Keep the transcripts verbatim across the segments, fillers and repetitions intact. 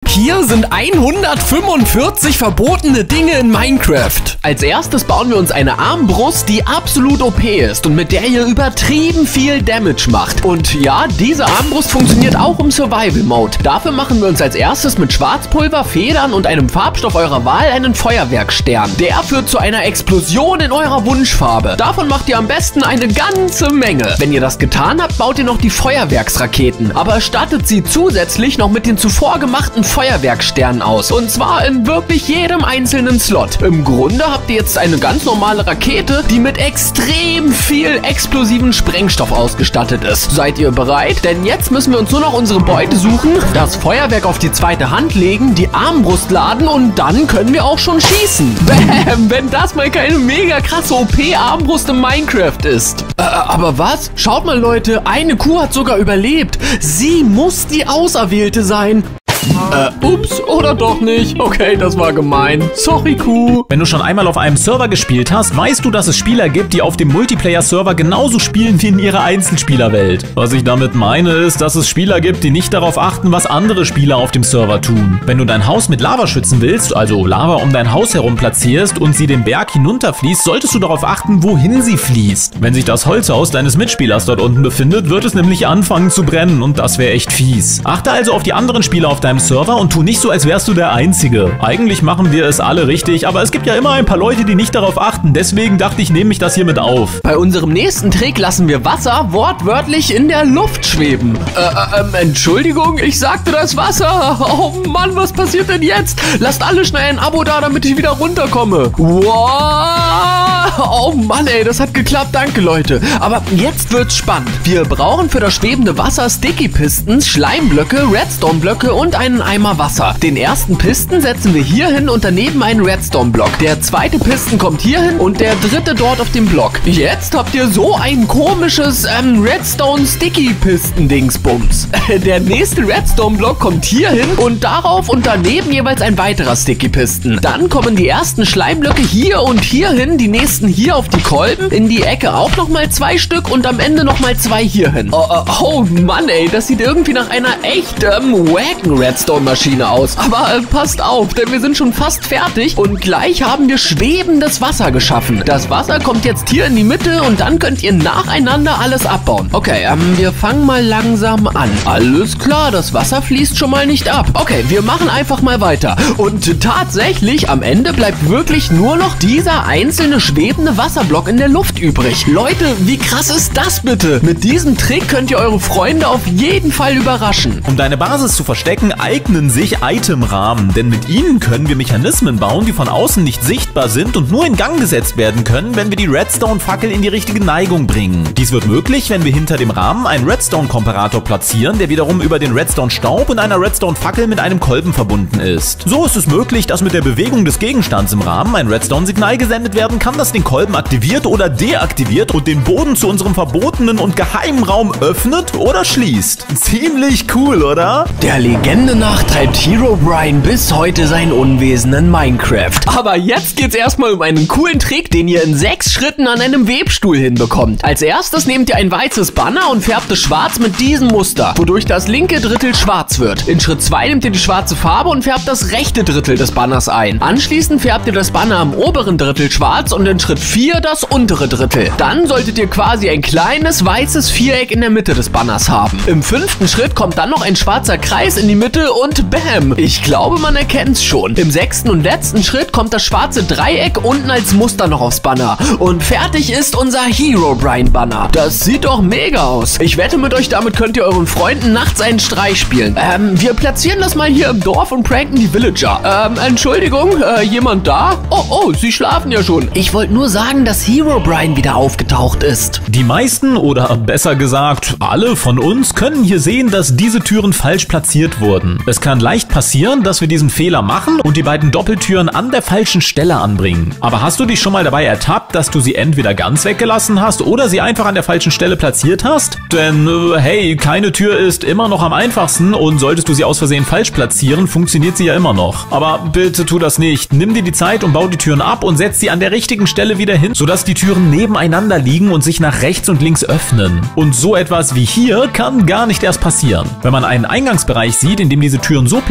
Hier sind hundertfünfundvierzig verbotene Dinge in Minecraft. Als erstes bauen wir uns eine Armbrust, die absolut O P ist und mit der ihr übertrieben viel Damage macht. Und ja, diese Armbrust funktioniert auch im Survival-Mode. Dafür machen wir uns als erstes mit Schwarzpulver, Federn und einem Farbstoff eurer Wahl einen Feuerwerkstern. Der führt zu einer Explosion in eurer Wunschfarbe. Davon macht ihr am besten eine ganze Menge. Wenn ihr das getan habt, baut ihr noch die Feuerwerksraketen. Aber erstattet sie zusätzlich noch mit den zuvor gemachten Feuerwerksternen aus. Und zwar in wirklich jedem einzelnen Slot. Im Grunde habt ihr jetzt eine ganz normale Rakete, die mit extrem viel explosiven Sprengstoff ausgestattet ist. Seid ihr bereit? Denn jetzt müssen wir uns nur noch unsere Beute suchen, das Feuerwerk auf die zweite Hand legen, die Armbrust laden und dann können wir auch schon schießen. Bäm, wenn das mal keine mega krasse O P-Armbrust in Minecraft ist. Äh, aber was? Schaut mal, Leute, eine Kuh hat sogar überlebt. Sie muss die Auserwählte sein. Äh, ups, oder doch nicht? Okay, das war gemein. Sorry, Kuh. Wenn du schon einmal auf einem Server gespielt hast, weißt du, dass es Spieler gibt, die auf dem Multiplayer-Server genauso spielen wie in ihrer Einzelspielerwelt. Was ich damit meine, ist, dass es Spieler gibt, die nicht darauf achten, was andere Spieler auf dem Server tun. Wenn du dein Haus mit Lava schützen willst, also Lava um dein Haus herum platzierst und sie den Berg hinunterfließt, solltest du darauf achten, wohin sie fließt. Wenn sich das Holzhaus deines Mitspielers dort unten befindet, wird es nämlich anfangen zu brennen und das wäre echt fies. Achte also auf die anderen Spieler auf deinem Server und tu nicht so, als wärst du der Einzige. Eigentlich machen wir es alle richtig, aber es gibt ja immer ein paar Leute, die nicht darauf achten. Deswegen dachte ich, nehme ich das hier mit auf. Bei unserem nächsten Trick lassen wir Wasser wortwörtlich in der Luft schweben. Äh, ähm, Entschuldigung, ich sagte das Wasser. Oh Mann, was passiert denn jetzt? Lasst alle schnell ein Abo da, damit ich wieder runterkomme. Wow. Oh Mann, ey, das hat geklappt. Danke, Leute. Aber jetzt wird's spannend. Wir brauchen für das schwebende Wasser Sticky Pistons, Schleimblöcke, Redstone-Blöcke und einen Eimer Wasser. Den ersten Piston setzen wir hier hin und daneben einen Redstone-Block. Der zweite Piston kommt hier hin und der dritte dort auf dem Block. Jetzt habt ihr so ein komisches ähm, Redstone-Sticky-Piston-Dingsbums. Der nächste Redstone-Block kommt hier hin und darauf und daneben jeweils ein weiterer Sticky-Piston. Dann kommen die ersten Schleimblöcke hier und hier hin, die nächsten hier auf die Kolben, in die Ecke auch nochmal zwei Stück und am Ende nochmal zwei hier hin. Oh, oh, oh Mann, ey, das sieht irgendwie nach einer echt ähm, wacken Redstone-Maschine aus. Aber äh, passt auf, denn wir sind schon fast fertig und gleich haben wir schwebendes Wasser geschaffen. Das Wasser kommt jetzt hier in die Mitte und dann könnt ihr nacheinander alles abbauen. Okay, ähm, wir fangen mal langsam an. Alles klar, das Wasser fließt schon mal nicht ab. Okay, wir machen einfach mal weiter. Und tatsächlich, am Ende bleibt wirklich nur noch dieser einzelne schwebende Wasserblock in der Luft übrig. Leute, wie krass ist das bitte? Mit diesem Trick könnt ihr eure Freunde auf jeden Fall überraschen. Um deine Basis zu verstecken, eignen sich Itemrahmen, denn mit ihnen können wir Mechanismen bauen, die von außen nicht sichtbar sind und nur in Gang gesetzt werden können, wenn wir die Redstone-Fackel in die richtige Neigung bringen. Dies wird möglich, wenn wir hinter dem Rahmen einen Redstone-Komparator platzieren, der wiederum über den Redstone-Staub und einer Redstone-Fackel mit einem Kolben verbunden ist. So ist es möglich, dass mit der Bewegung des Gegenstands im Rahmen ein Redstone-Signal gesendet werden kann, das den Kolben aktiviert oder deaktiviert und den Boden zu unserem verbotenen und geheimen Raum öffnet oder schließt. Ziemlich cool, oder? Der Legende nach treibt Herobrine bis heute sein Unwesen in Minecraft. Aber jetzt geht's erstmal um einen coolen Trick, den ihr in sechs Schritten an einem Webstuhl hinbekommt. Als erstes nehmt ihr ein weißes Banner und färbt es schwarz mit diesem Muster, wodurch das linke Drittel schwarz wird. In Schritt zwei nehmt ihr die schwarze Farbe und färbt das rechte Drittel des Banners ein. Anschließend färbt ihr das Banner am oberen Drittel schwarz und in Schritt vier das untere Drittel. Dann solltet ihr quasi ein kleines weißes Viereck in der Mitte des Banners haben. Im fünften Schritt kommt dann noch ein schwarzer Kreis in die Mitte und bam! Ich glaube, man erkennt's schon. Im sechsten und letzten Schritt kommt das schwarze Dreieck unten als Muster noch aufs Banner. Und fertig ist unser Herobrine-Banner. Das sieht doch mega aus. Ich wette mit euch, damit könnt ihr euren Freunden nachts einen Streich spielen. Ähm, wir platzieren das mal hier im Dorf und pranken die Villager. Ähm, Entschuldigung, äh, jemand da? Oh, oh, sie schlafen ja schon. Ich wollte nur sagen, dass Herobrine wieder aufgetaucht ist. Die meisten oder besser gesagt alle von uns können hier sehen, dass diese Türen falsch platziert wurden. Es kann leicht passieren, dass wir diesen Fehler machen und die beiden Doppeltüren an der falschen Stelle anbringen. Aber hast du dich schon mal dabei ertappt, dass du sie entweder ganz weggelassen hast oder sie einfach an der falschen Stelle platziert hast? Denn, äh, hey, keine Tür ist immer noch am einfachsten und solltest du sie aus Versehen falsch platzieren, funktioniert sie ja immer noch. Aber bitte tu das nicht. Nimm dir die Zeit und bau die Türen ab und setz sie an der richtigen Stelle wieder hin, sodass die Türen nebeneinander liegen und sich nach rechts und links öffnen. Und so etwas wie hier kann gar nicht erst passieren. Wenn man einen Eingangsbereich sieht, in dem diese Türen so platziert wurden,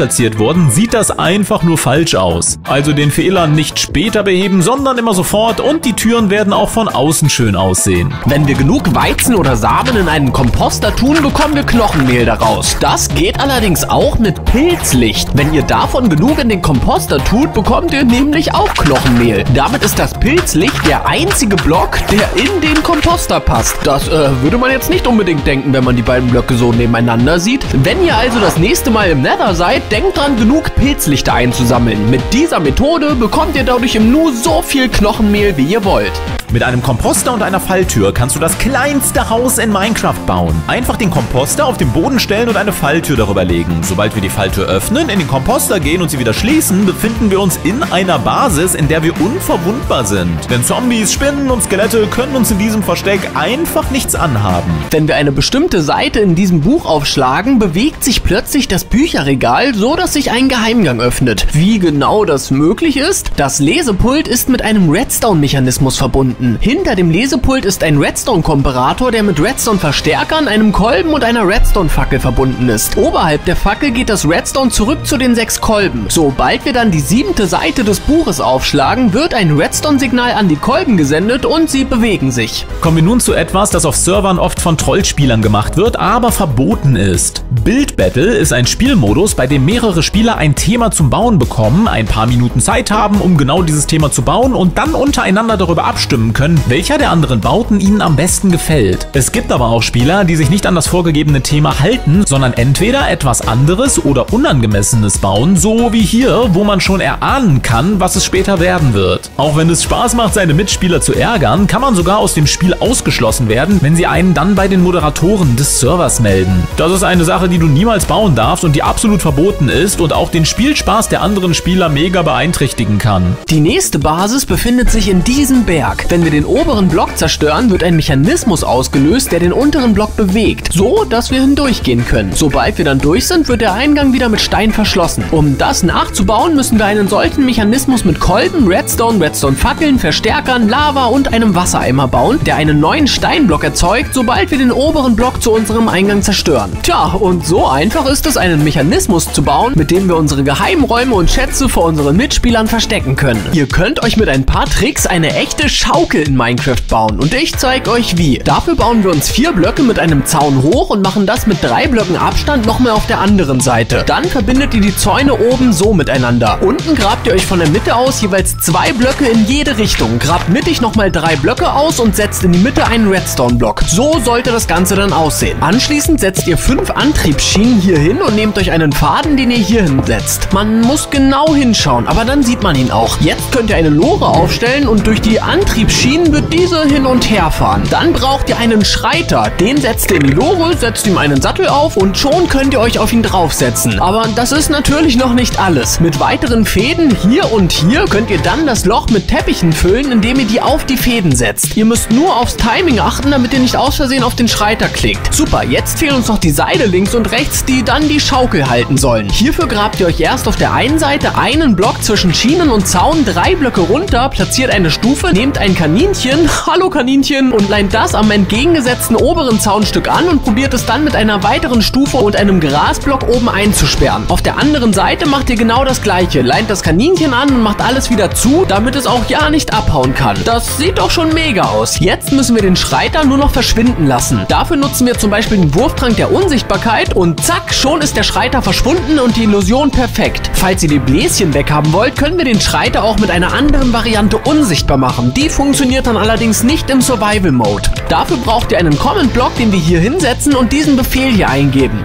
wurden, sieht das einfach nur falsch aus. Also den Fehler nicht später beheben, sondern immer sofort und die Türen werden auch von außen schön aussehen. Wenn wir genug Weizen oder Samen in einen Komposter tun, bekommen wir Knochenmehl daraus. Das geht allerdings auch mit Pilzlicht. Wenn ihr davon genug in den Komposter tut, bekommt ihr nämlich auch Knochenmehl. Damit ist das Pilzlicht der einzige Block, der in den Komposter passt. Das äh, würde man jetzt nicht unbedingt denken, wenn man die beiden Blöcke so nebeneinander sieht. Wenn ihr also das nächste Mal im Nether seid, denkt dran, genug Pilzlichter einzusammeln. Mit dieser Methode bekommt ihr dadurch im Nu so viel Knochenmehl, wie ihr wollt. Mit einem Komposter und einer Falltür kannst du das kleinste Haus in Minecraft bauen. Einfach den Komposter auf den Boden stellen und eine Falltür darüber legen. Sobald wir die Falltür öffnen, in den Komposter gehen und sie wieder schließen, befinden wir uns in einer Basis, in der wir unverwundbar sind. Denn Zombies, Spinnen und Skelette können uns in diesem Versteck einfach nichts anhaben. Wenn wir eine bestimmte Seite in diesem Buch aufschlagen, bewegt sich plötzlich das Bücherregal, so dass sich ein Geheimgang öffnet. Wie genau das möglich ist? Das Lesepult ist mit einem Redstone-Mechanismus verbunden. Hinter dem Lesepult ist ein Redstone-Komparator, der mit Redstone-Verstärkern, einem Kolben und einer Redstone-Fackel verbunden ist. Oberhalb der Fackel geht das Redstone zurück zu den sechs Kolben. Sobald wir dann die siebte Seite des Buches aufschlagen, wird ein Redstone-Signal an die Kolben gesendet und sie bewegen sich. Kommen wir nun zu etwas, das auf Servern oft von Trollspielern gemacht wird, aber verboten ist. Build Battle ist ein Spielmodus, bei dem mehrere Spieler ein Thema zum Bauen bekommen, ein paar Minuten Zeit haben, um genau dieses Thema zu bauen und dann untereinander darüber abstimmen können, welcher der anderen Bauten ihnen am besten gefällt. Es gibt aber auch Spieler, die sich nicht an das vorgegebene Thema halten, sondern entweder etwas anderes oder Unangemessenes bauen, so wie hier, wo man schon erahnen kann, was es später werden wird. Auch wenn es Spaß macht, seine Mitspieler zu ärgern, kann man sogar aus dem Spiel ausgeschlossen werden, wenn sie einen dann bei den Moderatoren des Servers melden. Das ist eine Sache, die du niemals bauen darfst und die absolut verboten ist und auch den Spielspaß der anderen Spieler mega beeinträchtigen kann. Die nächste Basis befindet sich in diesem Berg. Wenn wir den oberen Block zerstören, wird ein Mechanismus ausgelöst, der den unteren Block bewegt, so dass wir hindurchgehen können. Sobald wir dann durch sind, wird der Eingang wieder mit Stein verschlossen. Um das nachzubauen, müssen wir einen solchen Mechanismus mit Kolben, Redstone, Redstone-Fackeln, Verstärkern, Lava und einem Wassereimer bauen, der einen neuen Steinblock erzeugt, sobald wir den oberen Block zu unserem Eingang zerstören. Tja, und so einfach ist es, einen Mechanismus zu bauen, mit dem wir unsere Geheimräume und Schätze vor unseren Mitspielern verstecken können. Ihr könnt euch mit ein paar Tricks eine echte Schaukel in Minecraft bauen und ich zeige euch wie. Dafür bauen wir uns vier Blöcke mit einem Zaun hoch und machen das mit drei Blöcken Abstand nochmal auf der anderen Seite. Dann verbindet ihr die Zäune oben so miteinander. Unten grabt ihr euch von der Mitte aus jeweils zwei Blöcke in jede Richtung. Grabt mittig nochmal drei Blöcke aus und setzt in die Mitte einen Redstone-Block. So sollte das Ganze dann aussehen. Anschließend setzt ihr fünf Antriebsschienen hier hin und nehmt euch einen Faden, den ihr hier hinsetzt. Man muss genau hinschauen, aber dann sieht man ihn auch. Jetzt könnt ihr eine Lore aufstellen und durch die Antriebsschienen wird diese hin und her fahren. Dann braucht ihr einen Schreiter. Den setzt ihr in die Lore, setzt ihm einen Sattel auf und schon könnt ihr euch auf ihn draufsetzen. Aber das ist natürlich noch nicht alles. Mit weiteren Fäden hier und hier könnt ihr dann das Loch mit Teppichen füllen, indem ihr die auf die Fäden setzt. Ihr müsst nur aufs Timing achten, damit ihr nicht aus Versehen auf den Schreiter klickt. Super, jetzt fehlen uns noch die Seile links und rechts, die dann die Schaukel halten sollen. Hierfür grabt ihr euch erst auf der einen Seite einen Block zwischen Schienen und Zaun, drei Blöcke runter, platziert eine Stufe, nehmt ein Kaninchen, hallo Kaninchen, und leint das am entgegengesetzten oberen Zaunstück an und probiert es dann mit einer weiteren Stufe und einem Grasblock oben einzusperren. Auf der anderen Seite macht ihr genau das gleiche, leint das Kaninchen an und macht alles wieder zu, damit es auch ja nicht abhauen kann. Das sieht doch schon mega aus. Jetzt müssen wir den Schreiter nur noch verschwinden lassen. Dafür nutzen wir zum Beispiel den Wurftrank der Unsichtbarkeit und zack, schon ist der Schreiter verschwunden und die Illusion perfekt. Falls ihr die Bläschen weghaben wollt, können wir den Schreiter auch mit einer anderen Variante unsichtbar machen. Die funktioniert dann allerdings nicht im Survival Mode. Dafür braucht ihr einen Comment-Block, den wir hier hinsetzen und diesen Befehl hier eingeben.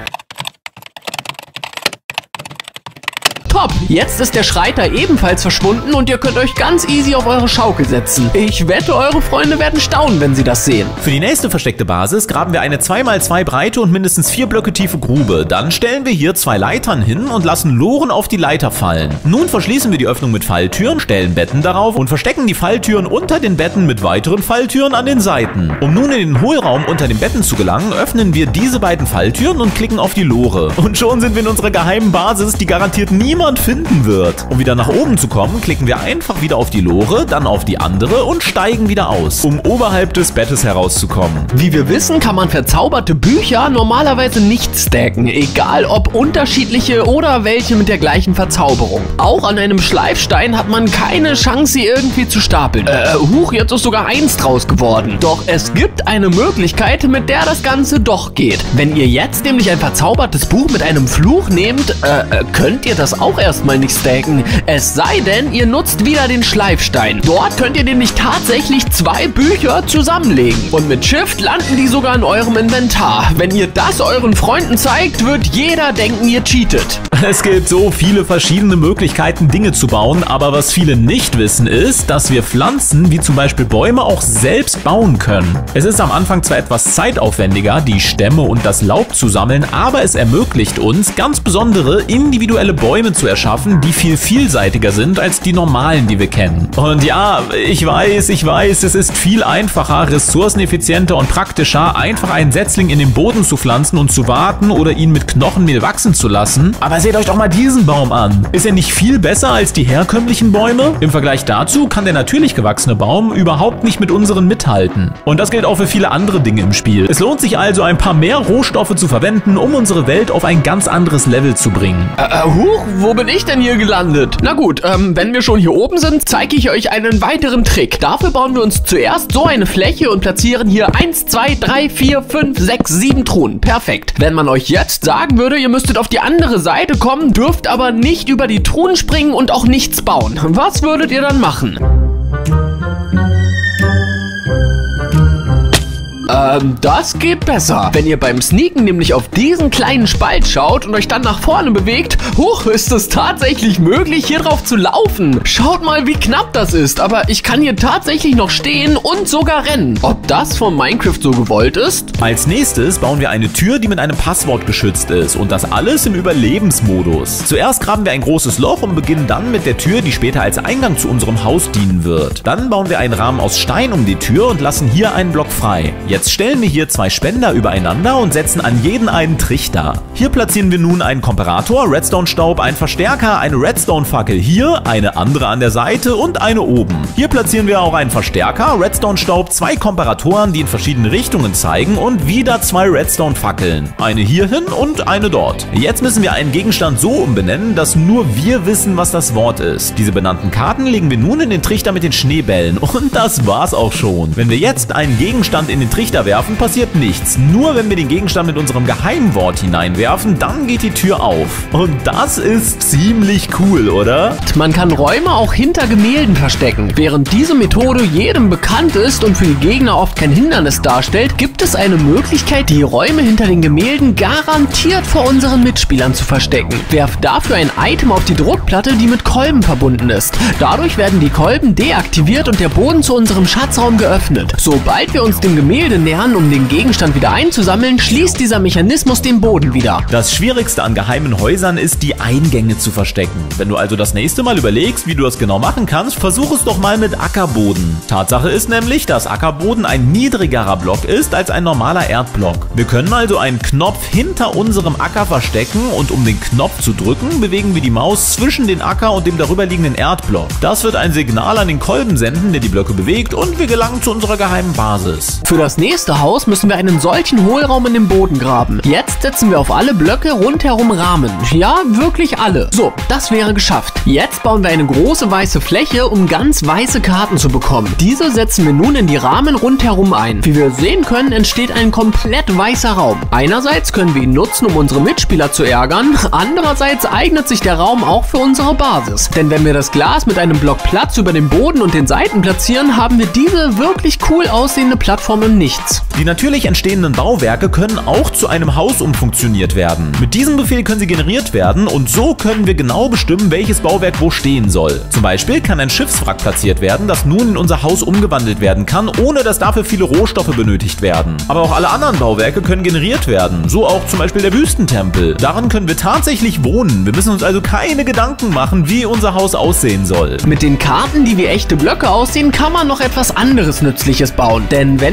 Top! Jetzt ist der Schreiter ebenfalls verschwunden und ihr könnt euch ganz easy auf eure Schaukel setzen. Ich wette, eure Freunde werden staunen, wenn sie das sehen. Für die nächste versteckte Basis graben wir eine zwei mal zwei breite und mindestens vier Blöcke tiefe Grube. Dann stellen wir hier zwei Leitern hin und lassen Loren auf die Leiter fallen. Nun verschließen wir die Öffnung mit Falltüren, stellen Betten darauf und verstecken die Falltüren unter den Betten mit weiteren Falltüren an den Seiten. Um nun in den Hohlraum unter den Betten zu gelangen, öffnen wir diese beiden Falltüren und klicken auf die Lore. Und schon sind wir in unserer geheimen Basis, die garantiert niemand niemand finden wird. Um wieder nach oben zu kommen, klicken wir einfach wieder auf die Lore, dann auf die andere und steigen wieder aus, um oberhalb des Bettes herauszukommen. Wie wir wissen, kann man verzauberte Bücher normalerweise nicht stacken, egal ob unterschiedliche oder welche mit der gleichen Verzauberung. Auch an einem Schleifstein hat man keine Chance, sie irgendwie zu stapeln. Äh, huch, jetzt ist sogar eins draus geworden. Doch es gibt eine Möglichkeit, mit der das Ganze doch geht. Wenn ihr jetzt nämlich ein verzaubertes Buch mit einem Fluch nehmt, äh, könnt ihr das auch erstmal nicht stacken. Es sei denn, ihr nutzt wieder den Schleifstein. Dort könnt ihr nämlich tatsächlich zwei Bücher zusammenlegen. Und mit Shift landen die sogar in eurem Inventar. Wenn ihr das euren Freunden zeigt, wird jeder denken, ihr cheatet. Es gibt so viele verschiedene Möglichkeiten, Dinge zu bauen, aber was viele nicht wissen ist, dass wir Pflanzen wie zum Beispiel Bäume auch selbst bauen können. Es ist am Anfang zwar etwas zeitaufwendiger, die Stämme und das Laub zu sammeln, aber es ermöglicht uns, ganz besondere individuelle Bäume zu erschaffen, die viel vielseitiger sind als die normalen, die wir kennen. Und ja, ich weiß, ich weiß, es ist viel einfacher, ressourceneffizienter und praktischer, einfach einen Setzling in den Boden zu pflanzen und zu warten oder ihn mit Knochenmehl wachsen zu lassen. Aber seht euch doch mal diesen Baum an. Ist er nicht viel besser als die herkömmlichen Bäume? Im Vergleich dazu kann der natürlich gewachsene Baum überhaupt nicht mit unseren mithalten. Und das gilt auch für viele andere Dinge im Spiel. Es lohnt sich also, ein paar mehr Rohstoffe zu verwenden, um unsere Welt auf ein ganz anderes Level zu bringen. Äh, äh, huch, wo bin ich denn hier gelandet? Na gut, ähm, wenn wir schon hier oben sind, zeige ich euch einen weiteren Trick. Dafür bauen wir uns zuerst so eine Fläche und platzieren hier eins, zwei, drei, vier, fünf, sechs, sieben Truhen. Perfekt. Wenn man euch jetzt sagen würde, ihr müsstet auf die andere Seite kommen, dürft aber nicht über die Truhen springen und auch nichts bauen. Was würdet ihr dann machen? Ähm, das geht besser. Wenn ihr beim Sneaken nämlich auf diesen kleinen Spalt schaut und euch dann nach vorne bewegt, huch, ist es tatsächlich möglich, hier drauf zu laufen. Schaut mal, wie knapp das ist, aber ich kann hier tatsächlich noch stehen und sogar rennen. Ob das von Minecraft so gewollt ist? Als nächstes bauen wir eine Tür, die mit einem Passwort geschützt ist und das alles im Überlebensmodus. Zuerst graben wir ein großes Loch und beginnen dann mit der Tür, die später als Eingang zu unserem Haus dienen wird. Dann bauen wir einen Rahmen aus Stein um die Tür und lassen hier einen Block frei. Jetzt stellen wir hier zwei Spender übereinander und setzen an jeden einen Trichter. Hier platzieren wir nun einen Komparator, Redstone-Staub, einen Verstärker, eine Redstone-Fackel hier, eine andere an der Seite und eine oben. Hier platzieren wir auch einen Verstärker, Redstone-Staub, zwei Komparatoren, die in verschiedene Richtungen zeigen und wieder zwei Redstone-Fackeln. Eine hierhin und eine dort. Jetzt müssen wir einen Gegenstand so umbenennen, dass nur wir wissen, was das Wort ist. Diese benannten Karten legen wir nun in den Trichter mit den Schneebällen und das war's auch schon. Wenn wir jetzt einen Gegenstand in den Trichter werfen, passiert nichts. Nur wenn wir den Gegenstand mit unserem Geheimwort hineinwerfen, dann geht die Tür auf. Und das ist ziemlich cool, oder? Man kann Räume auch hinter Gemälden verstecken. Während diese Methode jedem bekannt ist und für die Gegner oft kein Hindernis darstellt, gibt es eine Möglichkeit, die Räume hinter den Gemälden garantiert vor unseren Mitspielern zu verstecken. Werft dafür ein Item auf die Druckplatte, die mit Kolben verbunden ist. Dadurch werden die Kolben deaktiviert und der Boden zu unserem Schatzraum geöffnet. Sobald wir uns dem Gemälde nähern, um den Gegenstand wieder einzusammeln, schließt dieser Mechanismus den Boden wieder. Das Schwierigste an geheimen Häusern ist, die Eingänge zu verstecken. Wenn du also das nächste Mal überlegst, wie du das genau machen kannst, versuch es doch mal mit Ackerboden. Tatsache ist nämlich, dass Ackerboden ein niedrigerer Block ist als ein normaler Erdblock. Wir können also einen Knopf hinter unserem Acker verstecken und um den Knopf zu drücken, bewegen wir die Maus zwischen den Acker und dem darüberliegenden Erdblock. Das wird ein Signal an den Kolben senden, der die Blöcke bewegt und wir gelangen zu unserer geheimen Basis. Für das nächste Haus müssen wir einen solchen Hohlraum in den Boden graben. Jetzt setzen wir auf alle Blöcke rundherum Rahmen. Ja, wirklich alle. So, das wäre geschafft. Jetzt bauen wir eine große weiße Fläche, um ganz weiße Karten zu bekommen. Diese setzen wir nun in die Rahmen rundherum ein. Wie wir sehen können, entsteht ein komplett weißer Raum. Einerseits können wir ihn nutzen, um unsere Mitspieler zu ärgern. Andererseits eignet sich der Raum auch für unsere Basis. Denn wenn wir das Glas mit einem Block Platz über dem Boden und den Seiten platzieren, haben wir diese wirklich cool aussehende Plattform im Nichts. Die natürlich entstehenden Bauwerke können auch zu einem Haus umfunktioniert werden. Mit diesem Befehl können sie generiert werden und so können wir genau bestimmen, welches Bauwerk wo stehen soll. Zum Beispiel kann ein Schiffswrack platziert werden, das nun in unser Haus umgewandelt werden kann, ohne dass dafür viele Rohstoffe benötigt werden. Aber auch alle anderen Bauwerke können generiert werden, so auch zum Beispiel der Wüstentempel. Daran können wir tatsächlich wohnen. Wir müssen uns also keine Gedanken machen, wie unser Haus aussehen soll. Mit den Karten, die wie echte Blöcke aussehen, kann man noch etwas anderes Nützliches bauen. Denn wenn wir sie auf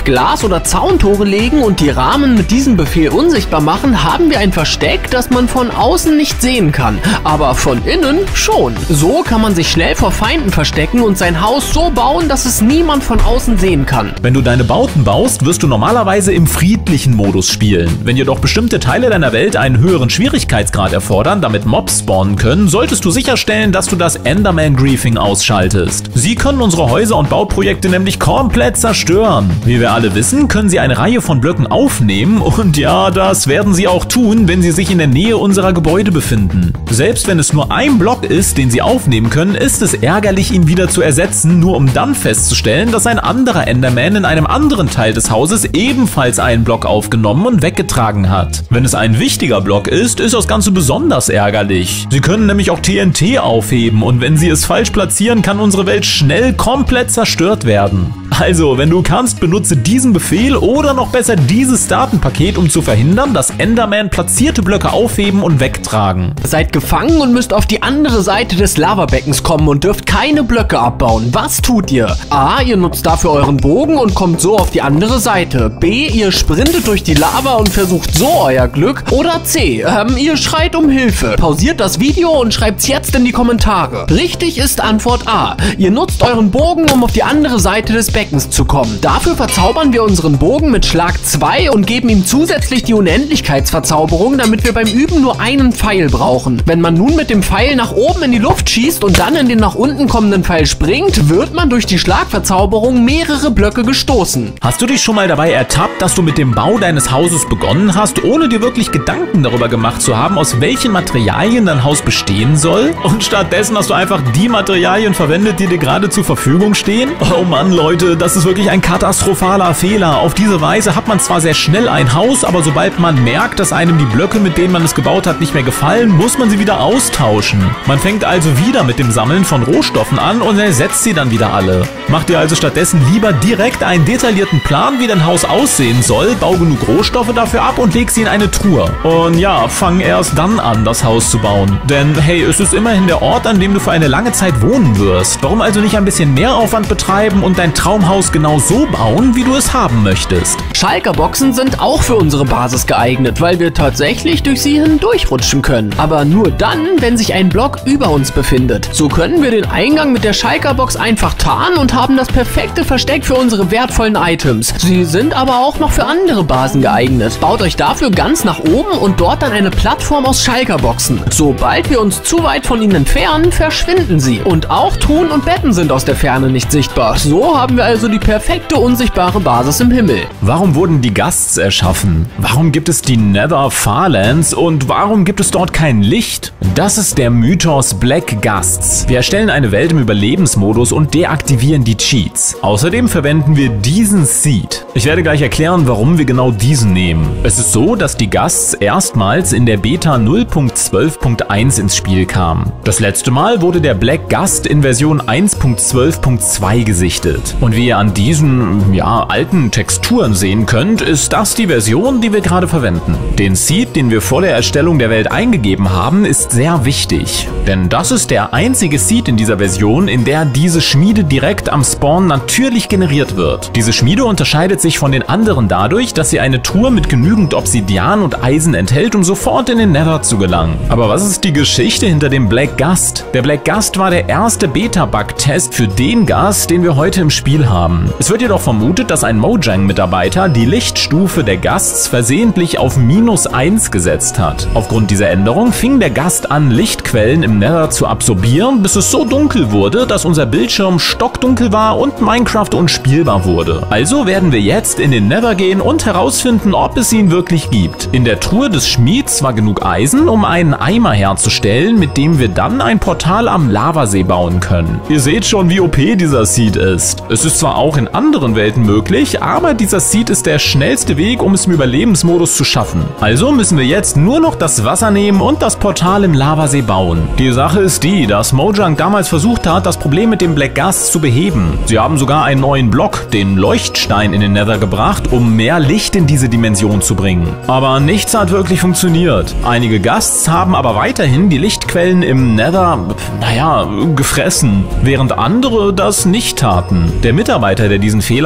Glas- oder Zauntore legen und die Rahmen mit diesem Befehl unsichtbar machen, haben wir ein Versteck, das man von außen nicht sehen kann, aber von innen schon. So kann man sich schnell vor Feinden verstecken und sein Haus so bauen, dass es niemand von außen sehen kann. Wenn du deine Bauten baust, wirst du normalerweise im friedlichen Modus spielen. Wenn jedoch bestimmte Teile deiner Welt einen höheren Schwierigkeitsgrad erfordern, damit Mobs spawnen können, solltest du sicherstellen, dass du das Enderman Griefing ausschaltest. Sie können unsere Häuser und Bauprojekte nämlich komplett zerstören. Wie wir alle wissen, können sie eine Reihe von Blöcken aufnehmen und ja, das werden sie auch tun, wenn sie sich in der Nähe unserer Gebäude befinden. Selbst wenn es nur ein Block ist, den sie aufnehmen können, ist es ärgerlich, ihn wieder zu ersetzen, nur um dann festzustellen, dass ein anderer Enderman in einem anderen Teil des Hauses ebenfalls einen Block aufgenommen und weggetragen hat. Wenn es ein wichtiger Block ist, ist das Ganze besonders ärgerlich. Sie können nämlich auch T N T aufheben und wenn sie es falsch platzieren, kann unsere Welt schnell komplett zerstört werden. Also, wenn du kannst, benutze diesen Befehl oder noch besser dieses Datenpaket, um zu verhindern, dass Enderman platzierte Blöcke aufheben und wegtragen. Seid gefangen und müsst auf die andere Seite des Lavabeckens kommen und dürft keine Blöcke abbauen. Was tut ihr? A. Ihr nutzt dafür euren Bogen und kommt so auf die andere Seite. B. Ihr sprintet durch die Lava und versucht so euer Glück. Oder C. Ähm, ihr schreit um Hilfe. Pausiert das Video und schreibt's jetzt in die Kommentare. Richtig ist Antwort A. Ihr nutzt euren Bogen, um auf die andere Seite des Beckens zu kommen. Dafür verzaubern wir unseren Bogen mit Schlag zwei und geben ihm zusätzlich die Unendlichkeitsverzauberung, damit wir beim Üben nur einen Pfeil brauchen. Wenn man nun mit dem Pfeil nach oben in die Luft schießt und dann in den nach unten kommenden Pfeil springt, wird man durch die Schlagverzauberung mehrere Blöcke gestoßen. Hast du dich schon mal dabei ertappt, dass du mit dem Bau deines Hauses begonnen hast, ohne dir wirklich Gedanken darüber gemacht zu haben, aus welchen Materialien dein Haus bestehen soll? Und stattdessen hast du einfach die Materialien verwendet, die dir gerade zur Verfügung stehen? Oh Mann, Leute, das ist wirklich ein katastrophaler Fehler. Auf diese Weise hat man zwar sehr schnell ein Haus, aber sobald man merkt, dass einem die Blöcke, mit denen man es gebaut hat, nicht mehr gefallen, muss man sie wieder austauschen. Man fängt also wieder mit dem Sammeln von Rohstoffen an und ersetzt sie dann wieder alle. Mach dir also stattdessen lieber direkt einen detaillierten Plan, wie dein Haus aussehen soll, bau genug Rohstoffe dafür ab und leg sie in eine Truhe. Und ja, fang erst dann an, das Haus zu bauen. Denn hey, es ist immerhin der Ort, an dem du für eine lange Zeit wohnen wirst. Warum also nicht ein bisschen mehr Aufwand betreiben und dein Traumhaus genau so bauen, wie du es haben möchtest? Schalkerboxen sind auch für unsere Basis geeignet, weil wir tatsächlich durch sie hindurchrutschen können. Aber nur dann, wenn sich ein Block über uns befindet. So können wir den Eingang mit der Schalkerbox einfach tarnen und haben das perfekte Versteck für unsere wertvollen Items. Sie sind aber auch noch für andere Basen geeignet. Baut euch dafür ganz nach oben und dort dann eine Plattform aus Schalkerboxen. Sobald wir uns zu weit von ihnen entfernen, verschwinden sie. Und auch Truhen und Betten sind aus der Ferne nicht sichtbar. So haben wir also die perfekte unsichtbare Basis im Himmel. Warum wurden die Ghasts erschaffen? Warum gibt es die Nether Farlands und warum gibt es dort kein Licht? Das ist der Mythos Black Ghasts. Wir erstellen eine Welt im Überlebensmodus und deaktivieren die Cheats. Außerdem verwenden wir diesen Seed. Ich werde gleich erklären, warum wir genau diesen nehmen. Es ist so, dass die Ghasts erstmals in der Beta null Punkt zwölf Punkt eins ins Spiel kamen. Das letzte Mal wurde der Black Ghast in Version eins Punkt zwölf Punkt zwei gesichtet. Und wie ihr an diesen, ja, alten Texturen sehen könnt, ist das die Version, die wir gerade verwenden. Den Seed, den wir vor der Erstellung der Welt eingegeben haben, ist sehr wichtig. Denn das ist der einzige Seed in dieser Version, in der diese Schmiede direkt am Spawn natürlich generiert wird. Diese Schmiede unterscheidet sich von den anderen dadurch, dass sie eine Truhe mit genügend Obsidian und Eisen enthält, um sofort in den Nether zu gelangen. Aber was ist die Geschichte hinter dem Black Ghast? Der Black Ghast war der erste Beta-Bug-Test für den Ghast, den wir heute im Spiel haben. Es wird jedoch vermutet, dass ein Mojang-Mitarbeiter die Lichtstufe der Ghasts versehentlich auf minus eins gesetzt hat. Aufgrund dieser Änderung fing der Ghast an, Lichtquellen im Nether zu absorbieren, bis es so dunkel wurde, dass unser Bildschirm stockdunkel war und Minecraft unspielbar wurde. Also werden wir jetzt in den Nether gehen und herausfinden, ob es ihn wirklich gibt. In der Truhe des Schmieds war genug Eisen, um einen Eimer herzustellen, mit dem wir dann ein Portal am Lavasee bauen können. Ihr seht schon, wie O P dieser Seed ist. Es ist zwar auch in anderen Welten möglich, aber dieser Seed ist der schnellste Weg, um es im Überlebensmodus zu schaffen. Also müssen wir jetzt nur noch das Wasser nehmen und das Portal im Lavasee bauen. Die Sache ist die, dass Mojang damals versucht hat, das Problem mit dem Black Ghast zu beheben. Sie haben sogar einen neuen Block, den Leuchtstein, in den Nether gebracht, um mehr Licht in diese Dimension zu bringen. Aber nichts hat wirklich funktioniert. Einige Ghasts haben aber weiterhin die Lichtquellen im Nether, naja, gefressen, während andere das nicht taten. Der Mitarbeiter, der diesen Fehler versehentlich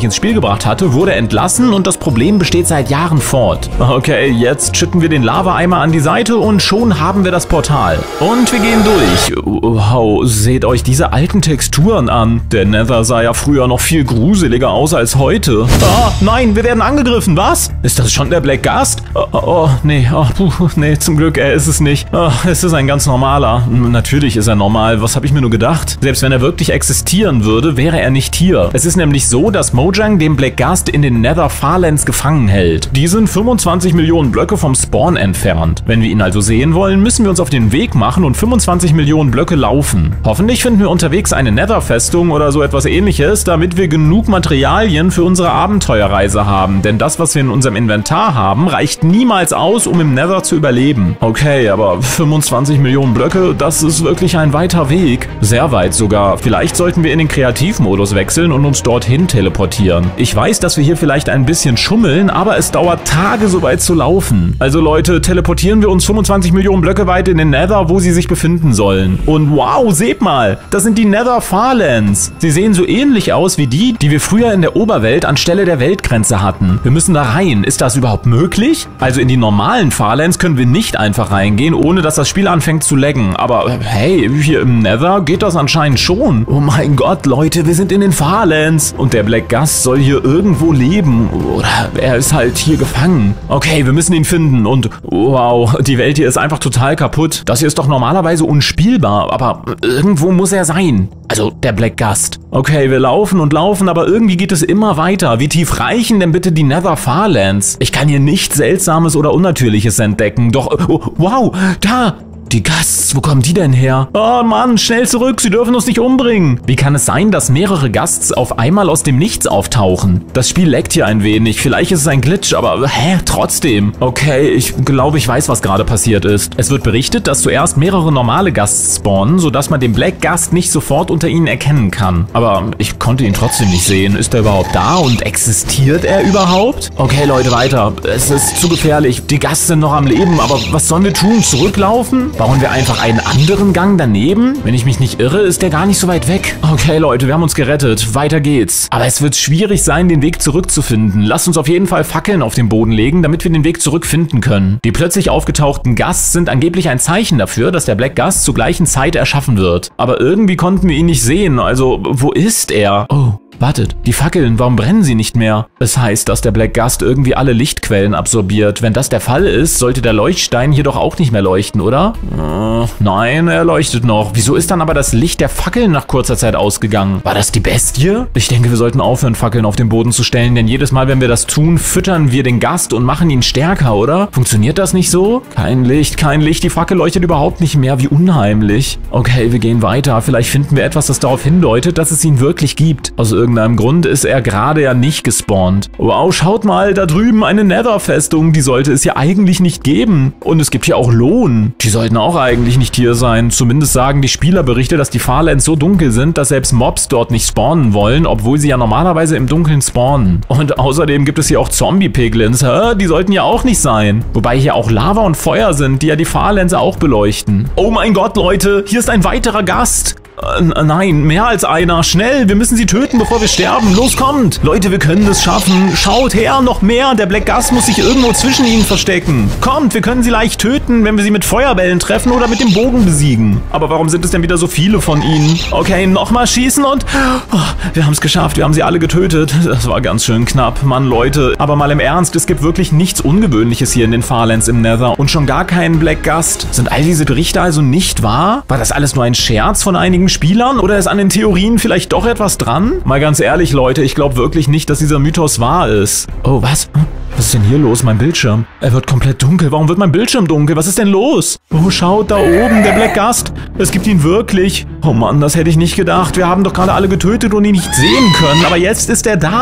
sich ins Spiel gebracht hatte, wurde entlassen und das Problem besteht seit Jahren fort. Okay, jetzt schütten wir den Lava-Eimer an die Seite und schon haben wir das Portal. Und wir gehen durch. Wow, seht euch diese alten Texturen an. Der Nether sah ja früher noch viel gruseliger aus als heute. Ah, nein, wir werden angegriffen, was? Ist das schon der Black Gast? Oh, oh, oh nee, oh, puh, nee, zum Glück, er ist es nicht. Oh, es ist ein ganz normaler. Natürlich ist er normal, was habe ich mir nur gedacht? Selbst wenn er wirklich existieren würde, wäre er nicht hier. Es ist nämlich so, dass Mojang den Black Gast in den Nether Farlands gefangen hält. Die sind fünfundzwanzig Millionen Blöcke vom Spawn entfernt. Wenn wir ihn also sehen wollen, müssen wir uns auf den Weg machen und fünfundzwanzig Millionen Blöcke laufen. Hoffentlich finden wir unterwegs eine Nether-Festung oder so etwas ähnliches, damit wir genug Materialien für unsere Abenteuerreise haben. Denn das, was wir in unserem Inventar haben, reicht niemals aus, um im Nether zu überleben. Okay, aber fünfundzwanzig Millionen Blöcke, das ist wirklich ein weiter Weg. Sehr weit sogar. Vielleicht sollten wir in den Kreativmodus wechseln und uns dorthin teleportieren. Ich weiß, dass wir hier vielleicht ein bisschen schummeln, aber es dauert Tage, so weit zu laufen. Also Leute, teleportieren wir uns fünfundzwanzig Millionen Blöcke weit in den Nether, wo sie sich befinden sollen. Und wow, seht mal, das sind die Nether Farlands. Sie sehen so ähnlich aus wie die, die wir früher in der Oberwelt anstelle der Weltgrenze hatten. Wir müssen da rein. Ist das überhaupt möglich? Also in die normalen Farlands können wir nicht einfach reingehen, ohne dass das Spiel anfängt zu laggen. Aber hey, hier im Nether geht das anscheinend schon. Oh mein Gott, Leute, wir sind in den Farlands. Und der Black Gast soll hier irgendwo leben. Oder er ist halt hier gefangen. Okay, wir müssen ihn finden. Und wow, die Welt hier ist einfach total kaputt. Das hier ist doch normalerweise unspielbar. Aber irgendwo muss er sein. Also der Black Gast. Okay, wir laufen und laufen, aber irgendwie geht es immer weiter. Wie tief reichen denn bitte die Nether Farlands? Ich kann hier nichts Seltsames oder Unnatürliches entdecken. Doch, oh, wow, da! Die Gasts, wo kommen die denn her? Oh Mann, schnell zurück, sie dürfen uns nicht umbringen. Wie kann es sein, dass mehrere Gasts auf einmal aus dem Nichts auftauchen? Das Spiel laggt hier ein wenig, vielleicht ist es ein Glitch, aber hä, trotzdem. Okay, ich glaube, ich weiß, was gerade passiert ist. Es wird berichtet, dass zuerst mehrere normale Gasts spawnen, sodass man den Black Gast nicht sofort unter ihnen erkennen kann. Aber ich konnte ihn trotzdem nicht sehen. Ist er überhaupt da und existiert er überhaupt? Okay, Leute, weiter. Es ist zu gefährlich. Die Gasts sind noch am Leben, aber was sollen wir tun? Zurücklaufen? Bauen wir einfach einen anderen Gang daneben? Wenn ich mich nicht irre, ist der gar nicht so weit weg. Okay, Leute, wir haben uns gerettet. Weiter geht's. Aber es wird schwierig sein, den Weg zurückzufinden. Lasst uns auf jeden Fall Fackeln auf den Boden legen, damit wir den Weg zurückfinden können. Die plötzlich aufgetauchten Gasts sind angeblich ein Zeichen dafür, dass der Black Gast zur gleichen Zeit erschaffen wird. Aber irgendwie konnten wir ihn nicht sehen. Also, wo ist er? Oh. Wartet, die Fackeln, warum brennen sie nicht mehr? Es heißt, dass der Black Gast irgendwie alle Lichtquellen absorbiert. Wenn das der Fall ist, sollte der Leuchtstein hier doch auch nicht mehr leuchten, oder? Äh, nein, er leuchtet noch. Wieso ist dann aber das Licht der Fackeln nach kurzer Zeit ausgegangen? War das die Bestie? Ich denke, wir sollten aufhören, Fackeln auf den Boden zu stellen, denn jedes Mal, wenn wir das tun, füttern wir den Gast und machen ihn stärker, oder? Funktioniert das nicht so? Kein Licht, kein Licht, die Fackel leuchtet überhaupt nicht mehr. Wie unheimlich. Okay, wir gehen weiter. Vielleicht finden wir etwas, das darauf hindeutet, dass es ihn wirklich gibt. Aus irgendeinem Grund ist er gerade ja nicht gespawnt. Wow, schaut mal, da drüben eine Nether-Festung, die sollte es ja eigentlich nicht geben. Und es gibt hier auch Lohn. Die sollten auch eigentlich nicht hier sein. Zumindest sagen die Spielerberichte, dass die Farlands so dunkel sind, dass selbst Mobs dort nicht spawnen wollen, obwohl sie ja normalerweise im Dunkeln spawnen. Und außerdem gibt es hier auch Zombie-Piglins. Hä? Die sollten ja auch nicht sein. Wobei hier auch Lava und Feuer sind, die ja die Farlands auch beleuchten. Oh mein Gott, Leute, hier ist ein weiterer Gast. Äh, nein, mehr als einer. Schnell, wir müssen sie töten, bevor wir sterben. Los, kommt. Leute, wir können es schaffen. Schaut her, noch mehr. Der Black Gast muss sich irgendwo zwischen ihnen verstecken. Kommt, wir können sie leicht töten, wenn wir sie mit Feuerbällen treffen oder mit dem Bogen besiegen. Aber warum sind es denn wieder so viele von ihnen? Okay, nochmal schießen und... Oh, wir haben es geschafft, wir haben sie alle getötet. Das war ganz schön knapp. Mann, Leute. Aber mal im Ernst, es gibt wirklich nichts Ungewöhnliches hier in den Farlands im Nether. Und schon gar keinen Black Gast. Sind all diese Berichte also nicht wahr? War das alles nur ein Scherz von einigen Spielern? Oder ist an den Theorien vielleicht doch etwas dran? Mal ganz ehrlich, Leute, ich glaube wirklich nicht, dass dieser Mythos wahr ist. Oh, was? Was ist denn hier los? Mein Bildschirm. Er wird komplett dunkel. Warum wird mein Bildschirm dunkel? Was ist denn los? Oh, schaut da oben, der Black Gast. Es gibt ihn wirklich. Oh Mann, das hätte ich nicht gedacht. Wir haben doch gerade alle getötet und ihn nicht sehen können. Aber jetzt ist er da.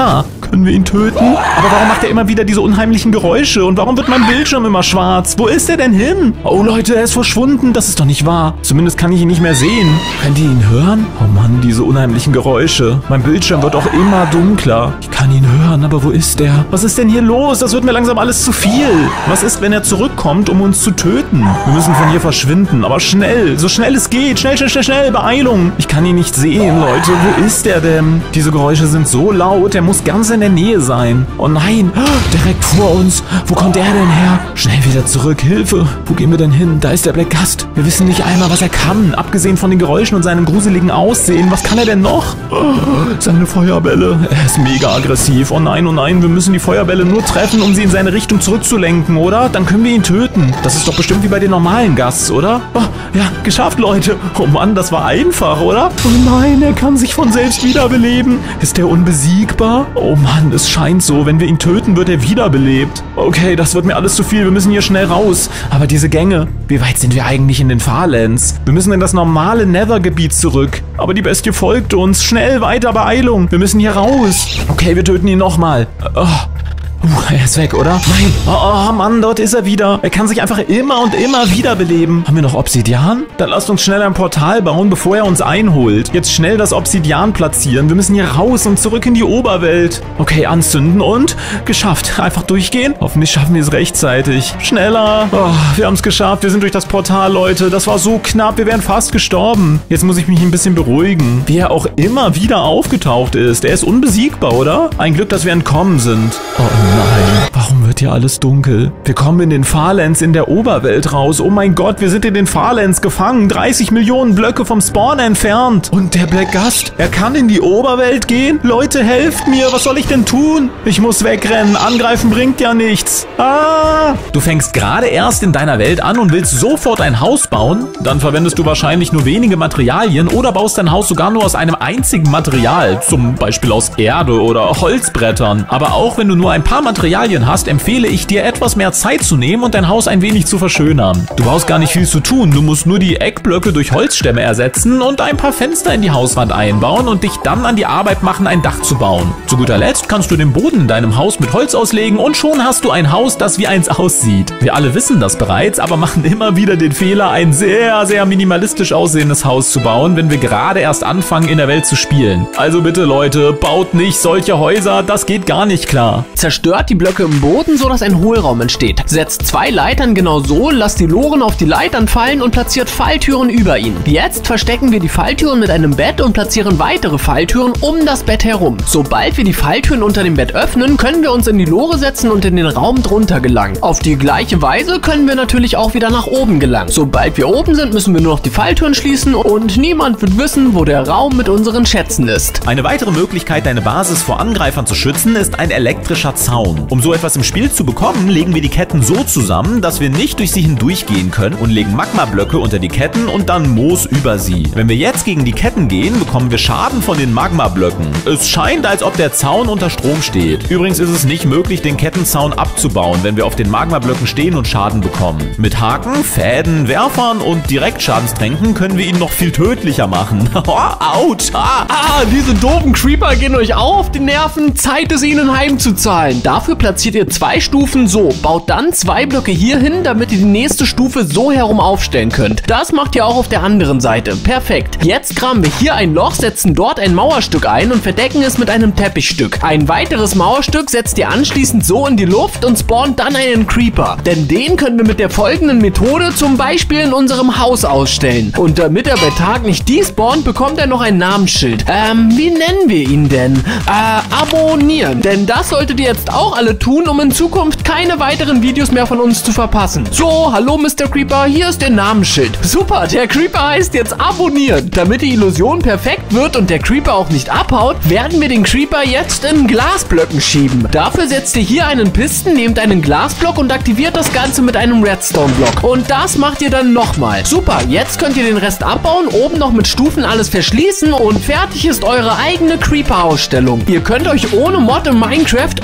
Können wir ihn töten? Aber warum macht er immer wieder diese unheimlichen Geräusche? Und warum wird mein Bildschirm immer schwarz? Wo ist er denn hin? Oh Leute, er ist verschwunden. Das ist doch nicht wahr. Zumindest kann ich ihn nicht mehr sehen. Könnt ihr ihn hören? Oh Mann, diese unheimlichen Geräusche. Mein Bildschirm wird auch immer dunkler. Ich kann ihn hören, aber wo ist er? Was ist denn hier los? Das wird mir langsam alles zu viel. Was ist, wenn er zurückkommt, um uns zu töten? Wir müssen von hier verschwinden, aber schnell. So schnell es geht. Schnell, schnell, schnell, schnell. Beeilung. Ich kann ihn nicht sehen, Leute. Wo ist er denn? Diese Geräusche sind so laut. Er muss ganz in der Nähe sein. Oh nein. Direkt vor uns. Wo kommt er denn her? Schnell wieder zurück. Hilfe. Wo gehen wir denn hin? Da ist der Black Gast. Wir wissen nicht einmal, was er kann. Abgesehen von den Geräuschen und seinem gruseligen Aussehen. Was kann er denn noch? Seine Feuerbälle. Er ist mega aggressiv. Oh nein, oh nein. Wir müssen die Feuerbälle nur treffen, um sie in seine Richtung zurückzulenken, oder? Dann können wir ihn töten. Das ist doch bestimmt wie bei den normalen Gasts, oder? Oh, ja, geschafft, Leute. Oh Mann, das war einfach, oder? Oh nein, er kann sich von selbst wiederbeleben. Ist er unbesiegbar? Oh Mann, es scheint so. Wenn wir ihn töten, wird er wiederbelebt. Okay, das wird mir alles zu viel. Wir müssen hier schnell raus. Aber diese Gänge, wie weit sind wir eigentlich in den Farlands? Wir müssen in das normale Nether-Gebiet zurück. Aber die Bestie folgt uns. Schnell, weiter, Beeilung. Wir müssen hier raus. Okay, wir töten ihn nochmal. Oh. Uh, er ist weg, oder? Nein. Oh, oh, Mann, dort ist er wieder. Er kann sich einfach immer und immer wiederbeleben. Haben wir noch Obsidian? Dann lasst uns schnell ein Portal bauen, bevor er uns einholt. Jetzt schnell das Obsidian platzieren. Wir müssen hier raus und zurück in die Oberwelt. Okay, anzünden und geschafft. Einfach durchgehen. Hoffentlich schaffen wir es rechtzeitig. Schneller. Oh, wir haben es geschafft. Wir sind durch das Portal, Leute. Das war so knapp. Wir wären fast gestorben. Jetzt muss ich mich ein bisschen beruhigen. Wie er auch immer wieder aufgetaucht ist. Er ist unbesiegbar, oder? Ein Glück, dass wir entkommen sind. Oh, nein, warum wird hier alles dunkel? Wir kommen in den Farlands in der Oberwelt raus. Oh mein Gott, wir sind in den Farlands gefangen. dreißig Millionen Blöcke vom Spawn entfernt. Und der Black Gast, er kann in die Oberwelt gehen? Leute, helft mir. Was soll ich denn tun? Ich muss wegrennen. Angreifen bringt ja nichts. Ah! Du fängst gerade erst in deiner Welt an und willst sofort ein Haus bauen? Dann verwendest du wahrscheinlich nur wenige Materialien oder baust dein Haus sogar nur aus einem einzigen Material. Zum Beispiel aus Erde oder Holzbrettern. Aber auch wenn du nur ein paar Materialien hast, empfehle ich dir, etwas mehr Zeit zu nehmen und dein Haus ein wenig zu verschönern. Du brauchst gar nicht viel zu tun, du musst nur die Eckblöcke durch Holzstämme ersetzen und ein paar Fenster in die Hauswand einbauen und dich dann an die Arbeit machen, ein Dach zu bauen. Zu guter Letzt kannst du den Boden in deinem Haus mit Holz auslegen und schon hast du ein Haus, das wie eins aussieht. Wir alle wissen das bereits, aber machen immer wieder den Fehler, ein sehr, sehr minimalistisch aussehendes Haus zu bauen, wenn wir gerade erst anfangen, in der Welt zu spielen. Also bitte Leute, baut nicht solche Häuser, das geht gar nicht klar. Zerstört die Blöcke im Boden, sodass ein Hohlraum entsteht. Setzt zwei Leitern genau so, lasst die Loren auf die Leitern fallen und platziert Falltüren über ihnen. Jetzt verstecken wir die Falltüren mit einem Bett und platzieren weitere Falltüren um das Bett herum. Sobald wir die Falltüren unter dem Bett öffnen, können wir uns in die Lore setzen und in den Raum drunter gelangen. Auf die gleiche Weise können wir natürlich auch wieder nach oben gelangen. Sobald wir oben sind, müssen wir nur noch die Falltüren schließen und niemand wird wissen, wo der Raum mit unseren Schätzen ist. Eine weitere Möglichkeit, deine Basis vor Angreifern zu schützen, ist ein elektrischer Zaun. Um so etwas im Spiel zu bekommen, legen wir die Ketten so zusammen, dass wir nicht durch sie hindurchgehen können und legen Magmablöcke unter die Ketten und dann Moos über sie. Wenn wir jetzt gegen die Ketten gehen, bekommen wir Schaden von den Magmablöcken. Es scheint, als ob der Zaun unter Strom steht. Übrigens ist es nicht möglich, den Kettenzaun abzubauen, wenn wir auf den Magmablöcken stehen und Schaden bekommen. Mit Haken, Fäden, Werfern und Direktschadenstränken können wir ihn noch viel tödlicher machen. Autsch! Ah. ah, diese doofen Creeper gehen euch auch auf die Nerven. Zeit es ihnen heimzuzahlen. Dafür platziert ihr zwei Stufen so. Baut dann zwei Blöcke hier hin, damit ihr die nächste Stufe so herum aufstellen könnt. Das macht ihr auch auf der anderen Seite. Perfekt. Jetzt graben wir hier ein Loch, setzen dort ein Mauerstück ein und verdecken es mit einem Teppichstück. Ein weiteres Mauerstück setzt ihr anschließend so in die Luft und spawnt dann einen Creeper. Denn den können wir mit der folgenden Methode zum Beispiel in unserem Haus ausstellen. Und damit er bei Tag nicht despawnt, bekommt er noch ein Namensschild. Ähm, wie nennen wir ihn denn? Äh, abonnieren. Denn das solltet ihr jetzt auch alle tun, um in Zukunft keine weiteren Videos mehr von uns zu verpassen. So, hallo Mister Creeper, hier ist der Namensschild. Super, der Creeper heißt jetzt abonnieren. Damit die Illusion perfekt wird und der Creeper auch nicht abhaut, werden wir den Creeper jetzt in Glasblöcken schieben. Dafür setzt ihr hier einen Pisten, nehmt einen Glasblock und aktiviert das Ganze mit einem Redstone-Block. Und das macht ihr dann nochmal. Super, jetzt könnt ihr den Rest abbauen, oben noch mit Stufen alles verschließen und fertig ist eure eigene Creeper-Ausstellung. Ihr könnt euch ohne Mod in Minecraft unsichtbar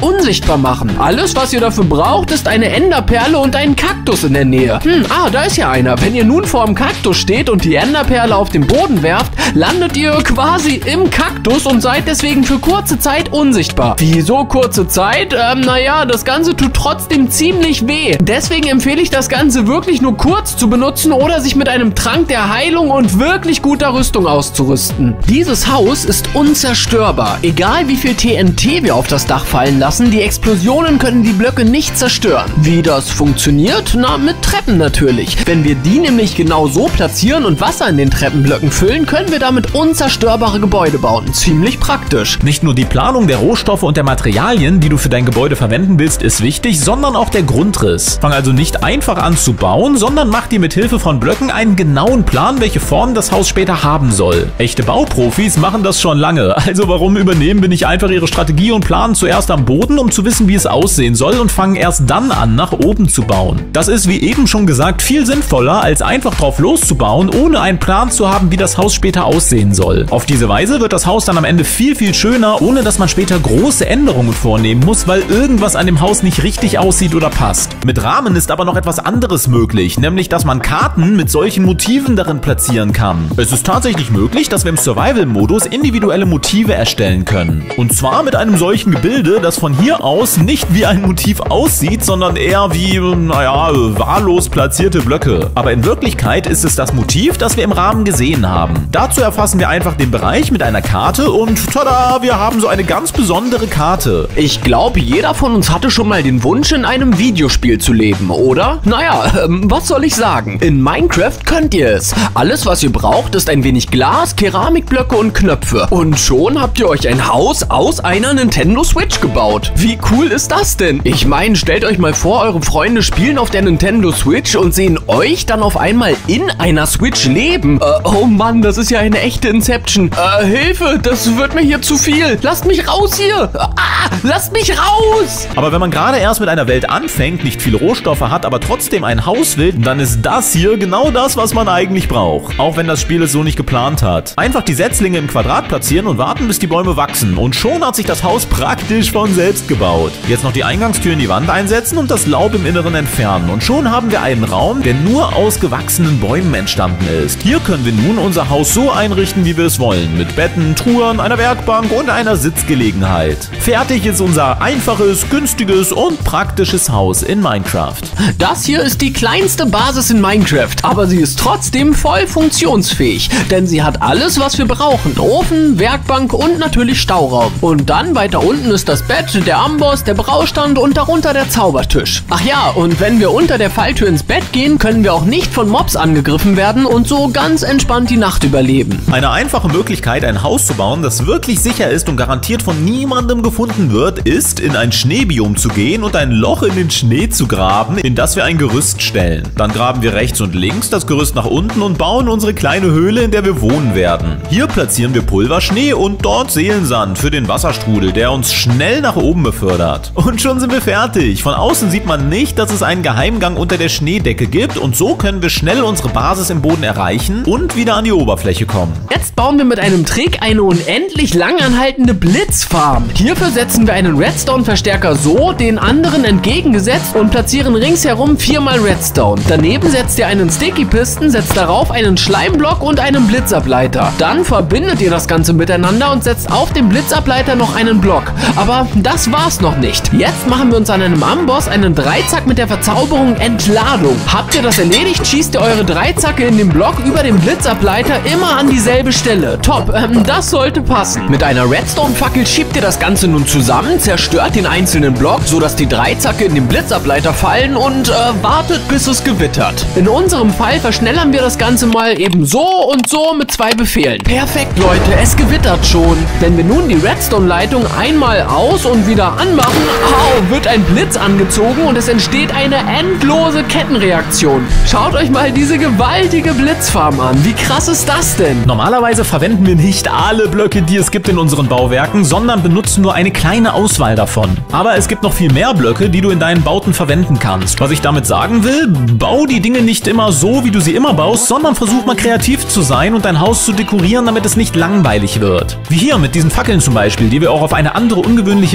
unsichtbar machen. Alles, was ihr dafür braucht, ist eine Enderperle und einen Kaktus in der Nähe. Hm, ah, da ist ja einer. Wenn ihr nun vor dem Kaktus steht und die Enderperle auf den Boden werft, landet ihr quasi im Kaktus und seid deswegen für kurze Zeit unsichtbar. Wieso kurze Zeit? Ähm, naja, das Ganze tut trotzdem ziemlich weh. Deswegen empfehle ich das Ganze wirklich nur kurz zu benutzen oder sich mit einem Trank der Heilung und wirklich guter Rüstung auszurüsten. Dieses Haus ist unzerstörbar. Egal wie viel T N T wir auf das Dach fallen lassen, die Explosionen können die Blöcke nicht zerstören. Wie das funktioniert? Na, mit Treppen natürlich. Wenn wir die nämlich genau so platzieren und Wasser in den Treppenblöcken füllen, können wir damit unzerstörbare Gebäude bauen. Ziemlich praktisch. Nicht nur die Planung der Rohstoffe und der Materialien, die du für dein Gebäude verwenden willst, ist wichtig, sondern auch der Grundriss. Fang also nicht einfach an zu bauen, sondern mach dir mit Hilfe von Blöcken einen genauen Plan, welche Form das Haus später haben soll. Echte Bauprofis machen das schon lange, also warum übernehmen wir nicht einfach ihre Strategie und planen zuerst am Boden, um zu wissen, wie es aussehen soll und fangen erst dann an, nach oben zu bauen. Das ist, wie eben schon gesagt, viel sinnvoller, als einfach drauf loszubauen, ohne einen Plan zu haben, wie das Haus später aussehen soll. Auf diese Weise wird das Haus dann am Ende viel, viel schöner, ohne dass man später große Änderungen vornehmen muss, weil irgendwas an dem Haus nicht richtig aussieht oder passt. Mit Rahmen ist aber noch etwas anderes möglich, nämlich, dass man Karten mit solchen Motiven darin platzieren kann. Es ist tatsächlich möglich, dass wir im Survival-Modus individuelle Motive erstellen können. Und zwar mit einem solchen Gebilde, das von hier aus nicht wie ein Motiv aussieht, sondern eher wie, naja, wahllos platzierte Blöcke. Aber in Wirklichkeit ist es das Motiv, das wir im Rahmen gesehen haben. Dazu erfassen wir einfach den Bereich mit einer Karte und tada, wir haben so eine ganz besondere Karte. Ich glaube, jeder von uns hatte schon mal den Wunsch, in einem Videospiel zu leben, oder? Naja, ähm, was soll ich sagen? In Minecraft könnt ihr es. Alles, was ihr braucht, ist ein wenig Glas, Keramikblöcke und Knöpfe. Und schon habt ihr euch ein Haus aus einer Nintendo Switch gebaut. Wie cool ist das denn? Ich meine, stellt euch mal vor, eure Freunde spielen auf der Nintendo Switch und sehen euch dann auf einmal in einer Switch leben. Äh, oh Mann, das ist ja eine echte Inception. Äh, Hilfe, das wird mir hier zu viel. Lasst mich raus hier. Ah, lasst mich raus. Aber wenn man gerade erst mit einer Welt anfängt, nicht viele Rohstoffe hat, aber trotzdem ein Haus will, dann ist das hier genau das, was man eigentlich braucht. Auch wenn das Spiel es so nicht geplant hat. Einfach die Setzlinge im Quadrat platzieren und warten, bis die Bäume wachsen. Und schon hat sich das Haus praktisch von selbst gebaut. Jetzt noch die Eingangstür in die Wand einsetzen und das Laub im Inneren entfernen. Und schon haben wir einen Raum, der nur aus gewachsenen Bäumen entstanden ist. Hier können wir nun unser Haus so einrichten, wie wir es wollen. Mit Betten, Truhen, einer Werkbank und einer Sitzgelegenheit. Fertig ist unser einfaches, günstiges und praktisches Haus in Minecraft. Das hier ist die kleinste Basis in Minecraft, aber sie ist trotzdem voll funktionsfähig, denn sie hat alles, was wir brauchen. Ofen, Werkbank und natürlich Stauraum. Und dann weiter unten ist das Bett, der Amboss, der Braustand und darunter der Zaubertisch. Ach ja, und wenn wir unter der Falltür ins Bett gehen, können wir auch nicht von Mobs angegriffen werden und so ganz entspannt die Nacht überleben. Eine einfache Möglichkeit, ein Haus zu bauen, das wirklich sicher ist und garantiert von niemandem gefunden wird, ist, in ein Schneebiom zu gehen und ein Loch in den Schnee zu graben, in das wir ein Gerüst stellen. Dann graben wir rechts und links das Gerüst nach unten und bauen unsere kleine Höhle, in der wir wohnen werden. Hier platzieren wir Pulverschnee und dort Seelensand für den Wasserstrudel, der uns schnell nach oben befördert. Und schon sind wir fertig. Von außen sieht man nicht, dass es einen Geheimgang unter der Schneedecke gibt und so können wir schnell unsere Basis im Boden erreichen und wieder an die Oberfläche kommen. Jetzt bauen wir mit einem Trick eine unendlich langanhaltende Blitzfarm. Hierfür setzen wir einen Redstone-Verstärker so, den anderen entgegengesetzt und platzieren ringsherum viermal Redstone. Daneben setzt ihr einen Sticky-Piston, setzt darauf einen Schleimblock und einen Blitzableiter. Dann verbindet ihr das Ganze miteinander und setzt auf den Blitzableiter noch einen Block. Aber das war's noch nicht. Jetzt machen wir uns an einem Amboss einen Dreizack mit der Verzauberung Entladung. Habt ihr das erledigt, schießt ihr eure Dreizacke in den Block über den Blitzableiter immer an dieselbe Stelle. Top, ähm, das sollte passen. Mit einer Redstone-Fackel schiebt ihr das Ganze nun zusammen, zerstört den einzelnen Block, sodass die Dreizacke in den Blitzableiter fallen und äh, wartet, bis es gewittert. In unserem Fall verschnellern wir das Ganze mal eben so und so mit zwei Befehlen. Perfekt, Leute, es gewittert schon. Wenn wir nun die Redstone-Leitung einmal aus und wieder anmachen, au, wird ein Blitz angezogen und es entsteht eine endlose Kettenreaktion. Schaut euch mal diese gewaltige Blitzfarm an. Wie krass ist das denn? Normalerweise verwenden wir nicht alle Blöcke, die es gibt in unseren Bauwerken, sondern benutzen nur eine kleine Auswahl davon. Aber es gibt noch viel mehr Blöcke, die du in deinen Bauten verwenden kannst. Was ich damit sagen will, bau die Dinge nicht immer so, wie du sie immer baust, sondern versuch mal kreativ zu sein und dein Haus zu dekorieren, damit es nicht langweilig wird. Wie hier mit diesen Fackeln zum Beispiel, die wir auch auf eine andere ungewöhnliche Weise an der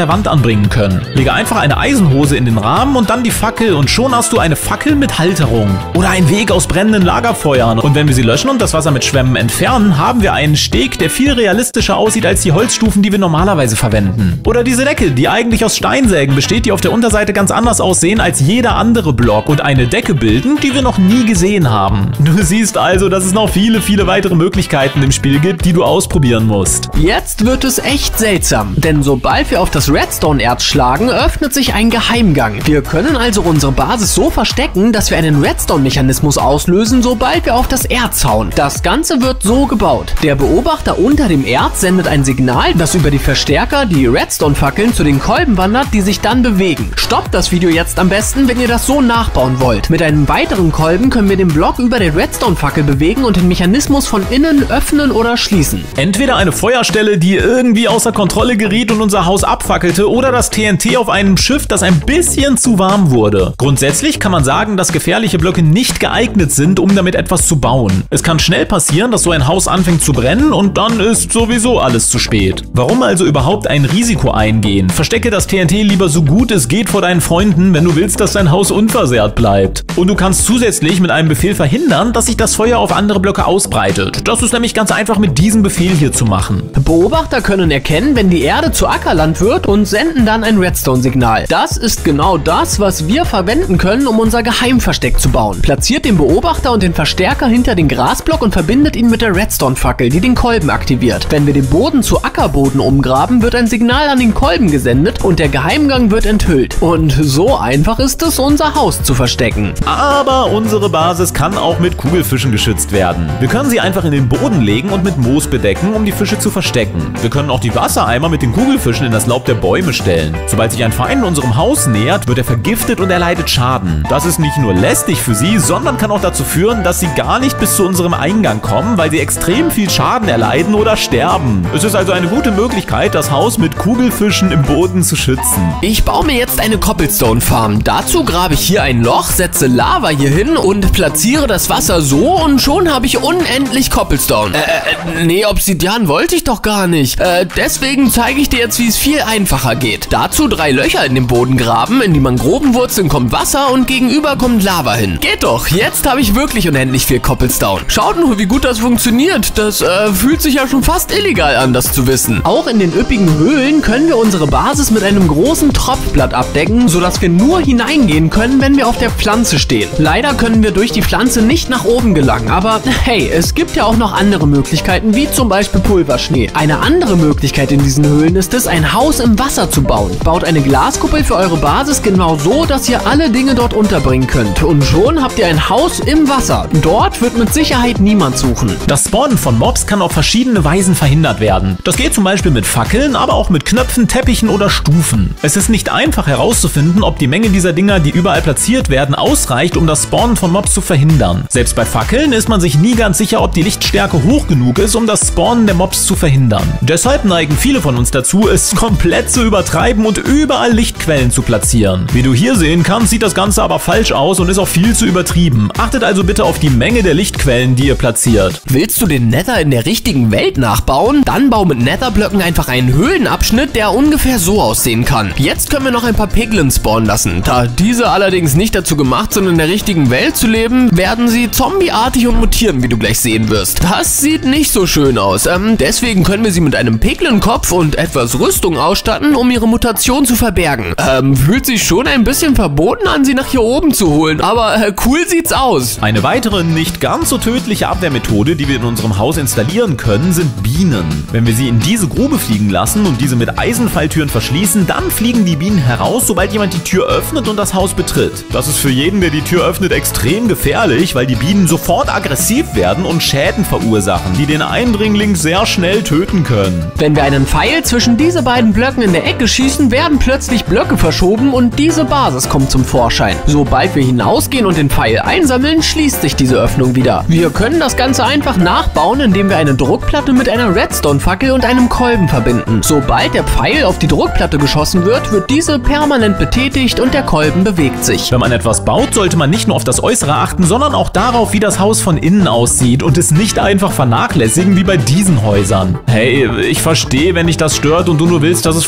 der Wand anbringen können. Lege einfach eine Eisenhose in den Rahmen und dann die Fackel und schon hast du eine Fackel mit Halterung. Oder einen Weg aus brennenden Lagerfeuern. Und wenn wir sie löschen und das Wasser mit Schwämmen entfernen, haben wir einen Steg, der viel realistischer aussieht als die Holzstufen, die wir normalerweise verwenden. Oder diese Decke, die eigentlich aus Steinsägen besteht, die auf der Unterseite ganz anders aussehen als jeder andere Block und eine Decke bilden, die wir noch nie gesehen haben. Du siehst also, dass es noch viele, viele weitere Möglichkeiten im Spiel gibt, die du ausprobieren musst. Jetzt wird es echt seltsam, denn sobald wir auf das Redstone-Erz schlagen, öffnet sich ein Geheimgang. Wir können also unsere Basis so verstecken, dass wir einen Redstone-Mechanismus auslösen, sobald wir auf das Erz hauen. Das Ganze wird so gebaut. Der Beobachter unter dem Erz sendet ein Signal, das über die Verstärker, die Redstone-Fackeln, zu den Kolben wandert, die sich dann bewegen. Stoppt das Video jetzt am besten, wenn ihr das so nachbauen wollt. Mit einem weiteren Kolben können wir den Block über der Redstone-Fackel bewegen und den Mechanismus von innen öffnen oder schließen. Entweder eine Feuerstelle, die irgendwie außer Kontrolle geriet und unser Haus abfackelte, oder das T N T auf einem Schiff, das ein bisschen zu warm wurde. Grundsätzlich kann man sagen, dass gefährliche Blöcke nicht geeignet sind, um damit etwas zu bauen. Es kann schnell passieren, dass so ein Haus anfängt zu brennen und dann ist sowieso alles zu spät. Warum also überhaupt ein Risiko eingehen? Verstecke das T N T lieber so gut es geht vor deinen Freunden, wenn du willst, dass dein Haus unversehrt bleibt. Und du kannst zusätzlich mit einem Befehl verhindern, dass sich das Feuer auf andere Blöcke ausbreitet. Das ist nämlich ganz einfach mit diesem Befehl hier zu machen. Beobachter können erkennen, wenn die Erde zu Ackerland wird und senden dann ein Redstone-Signal. Das ist genau das, was wir verwenden können, um unser Geheimversteck zu bauen. Platziert den Beobachter und den Verstärker hinter den Grasblock und verbindet ihn mit der Redstone-Fackel, die den Kolben aktiviert. Wenn wir den Boden zu Ackerboden umgraben, wird ein Signal an den Kolben gesendet und der Geheimgang wird enthüllt. Und so einfach ist es, unser Haus zu verstecken. Aber unsere Basis kann auch mit Kugelfischen geschützt werden. Wir können sie einfach in den Boden legen und mit Moos bedecken, um die Fische zu verstecken. Wir können auch die Wassereimer mit den Kugelfischen in das Laub der Bäume stellen. Sobald sich ein Feind unserem Haus nähert, wird er vergiftet und er leidet Schaden. Das ist nicht nur lästig für sie, sondern kann auch dazu führen, dass sie gar nicht bis zu unserem Eingang kommen, weil sie extrem viel Schaden erleiden oder sterben. Es ist also eine gute Möglichkeit, das Haus mit Kugelfischen im Boden zu schützen. Ich baue mir jetzt eine Cobblestone-Farm. Dazu grabe ich hier ein Loch, setze Lava hier hin und platziere das Wasser so und schon habe ich unendlich Cobblestone. Äh, nee, Obsidian wollte ich doch gar nicht. Äh, deswegen zeige ich dir jetzt, wie es viel einfacher geht. Dazu drei Löcher in den Boden graben, in die Mangrovenwurzeln kommt Wasser und gegenüber kommt Lava hin. Geht doch, jetzt habe ich wirklich unendlich viel Cobblestone. Schaut nur, wie gut das funktioniert. Das äh, fühlt sich ja schon fast illegal an, das zu wissen. Auch in den üppigen Höhlen können wir unsere Basis mit einem großen Tropfblatt abdecken, sodass wir nur hineingehen können, wenn wir auf der Pflanze stehen. Leider können wir durch die Pflanze nicht nach oben gelangen, aber hey, es gibt ja auch noch andere Möglichkeiten, wie zum Beispiel Pulverschnee. Eine andere Möglichkeit in diesen Höhlen ist es, ein Haus im Wasser zu bauen. Baut eine Glaskuppel für eure Basis genau so, dass ihr alle Dinge dort unterbringen könnt. Und schon habt ihr ein Haus im Wasser. Dort wird mit Sicherheit niemand suchen. Das Spawnen von Mobs kann auf verschiedene Weisen verhindert werden. Das geht zum Beispiel mit Fackeln, aber auch mit Knöpfen, Teppichen oder Stufen. Es ist nicht einfach herauszufinden, ob die Menge dieser Dinger, die überall platziert werden, ausreicht, um das Spawnen von Mobs zu verhindern. Selbst bei Fackeln ist man sich nie ganz sicher, ob die Lichtstärke hoch genug ist, um das Spawnen der Mobs zu verhindern. Deshalb neigen viele von uns dazu, es komplett zu übertreiben und überall Lichtquellen zu platzieren. Wie du hier sehen kannst, sieht das Ganze aber falsch aus und ist auch viel zu übertrieben. Achtet also bitte auf die Menge der Lichtquellen, die ihr platziert. Willst du den Nether in der richtigen Welt nachbauen? Dann bau mit Netherblöcken einfach einen Höhlenabschnitt, der ungefähr so aussehen kann. Jetzt können wir noch ein paar Piglins spawnen lassen. Da diese allerdings nicht dazu gemacht sind, in der richtigen Welt zu leben, werden sie zombieartig und mutieren, wie du gleich sehen wirst. Das sieht nicht so schön aus. Ähm, deswegen können wir sie mit einem Piglin-Kopf und etwas Rüstung ausstatten, um ihre Mutation zu verbergen. Ähm, fühlt sich schon ein bisschen verboten an, sie nach hier oben zu holen, aber äh, cool sieht's aus. Eine weitere, nicht ganz so tödliche Abwehrmethode, die wir in unserem Haus installieren können, sind Bienen. Wenn wir sie in diese Grube fliegen lassen und diese mit Eisenfalltüren verschließen, dann fliegen die Bienen heraus, sobald jemand die Tür öffnet und das Haus betritt. Das ist für jeden, der die Tür öffnet, extrem gefährlich, weil die Bienen sofort aggressiv werden und Schäden verursachen, die den Eindringling sehr schnell töten können. Wenn wir einen Pfeil zwischen diese beiden Blöcken in der Ecke schießen, werden plötzlich Blöcke verschoben und diese Basis kommt zum Vorschein. Sobald wir hinausgehen und den Pfeil einsammeln, schließt sich diese Öffnung wieder. Wir können das Ganze einfach nachbauen, indem wir eine Druckplatte mit einer Redstone-Fackel und einem Kolben verbinden. Sobald der Pfeil auf die Druckplatte geschossen wird, wird diese permanent betätigt und der Kolben bewegt sich. Wenn man etwas baut, sollte man nicht nur auf das Äußere achten, sondern auch darauf, wie das Haus von innen aussieht und es nicht einfach vernachlässigen wie bei diesen Häusern. Hey, ich verstehe, wenn dich das stört und du nur willst, dass es von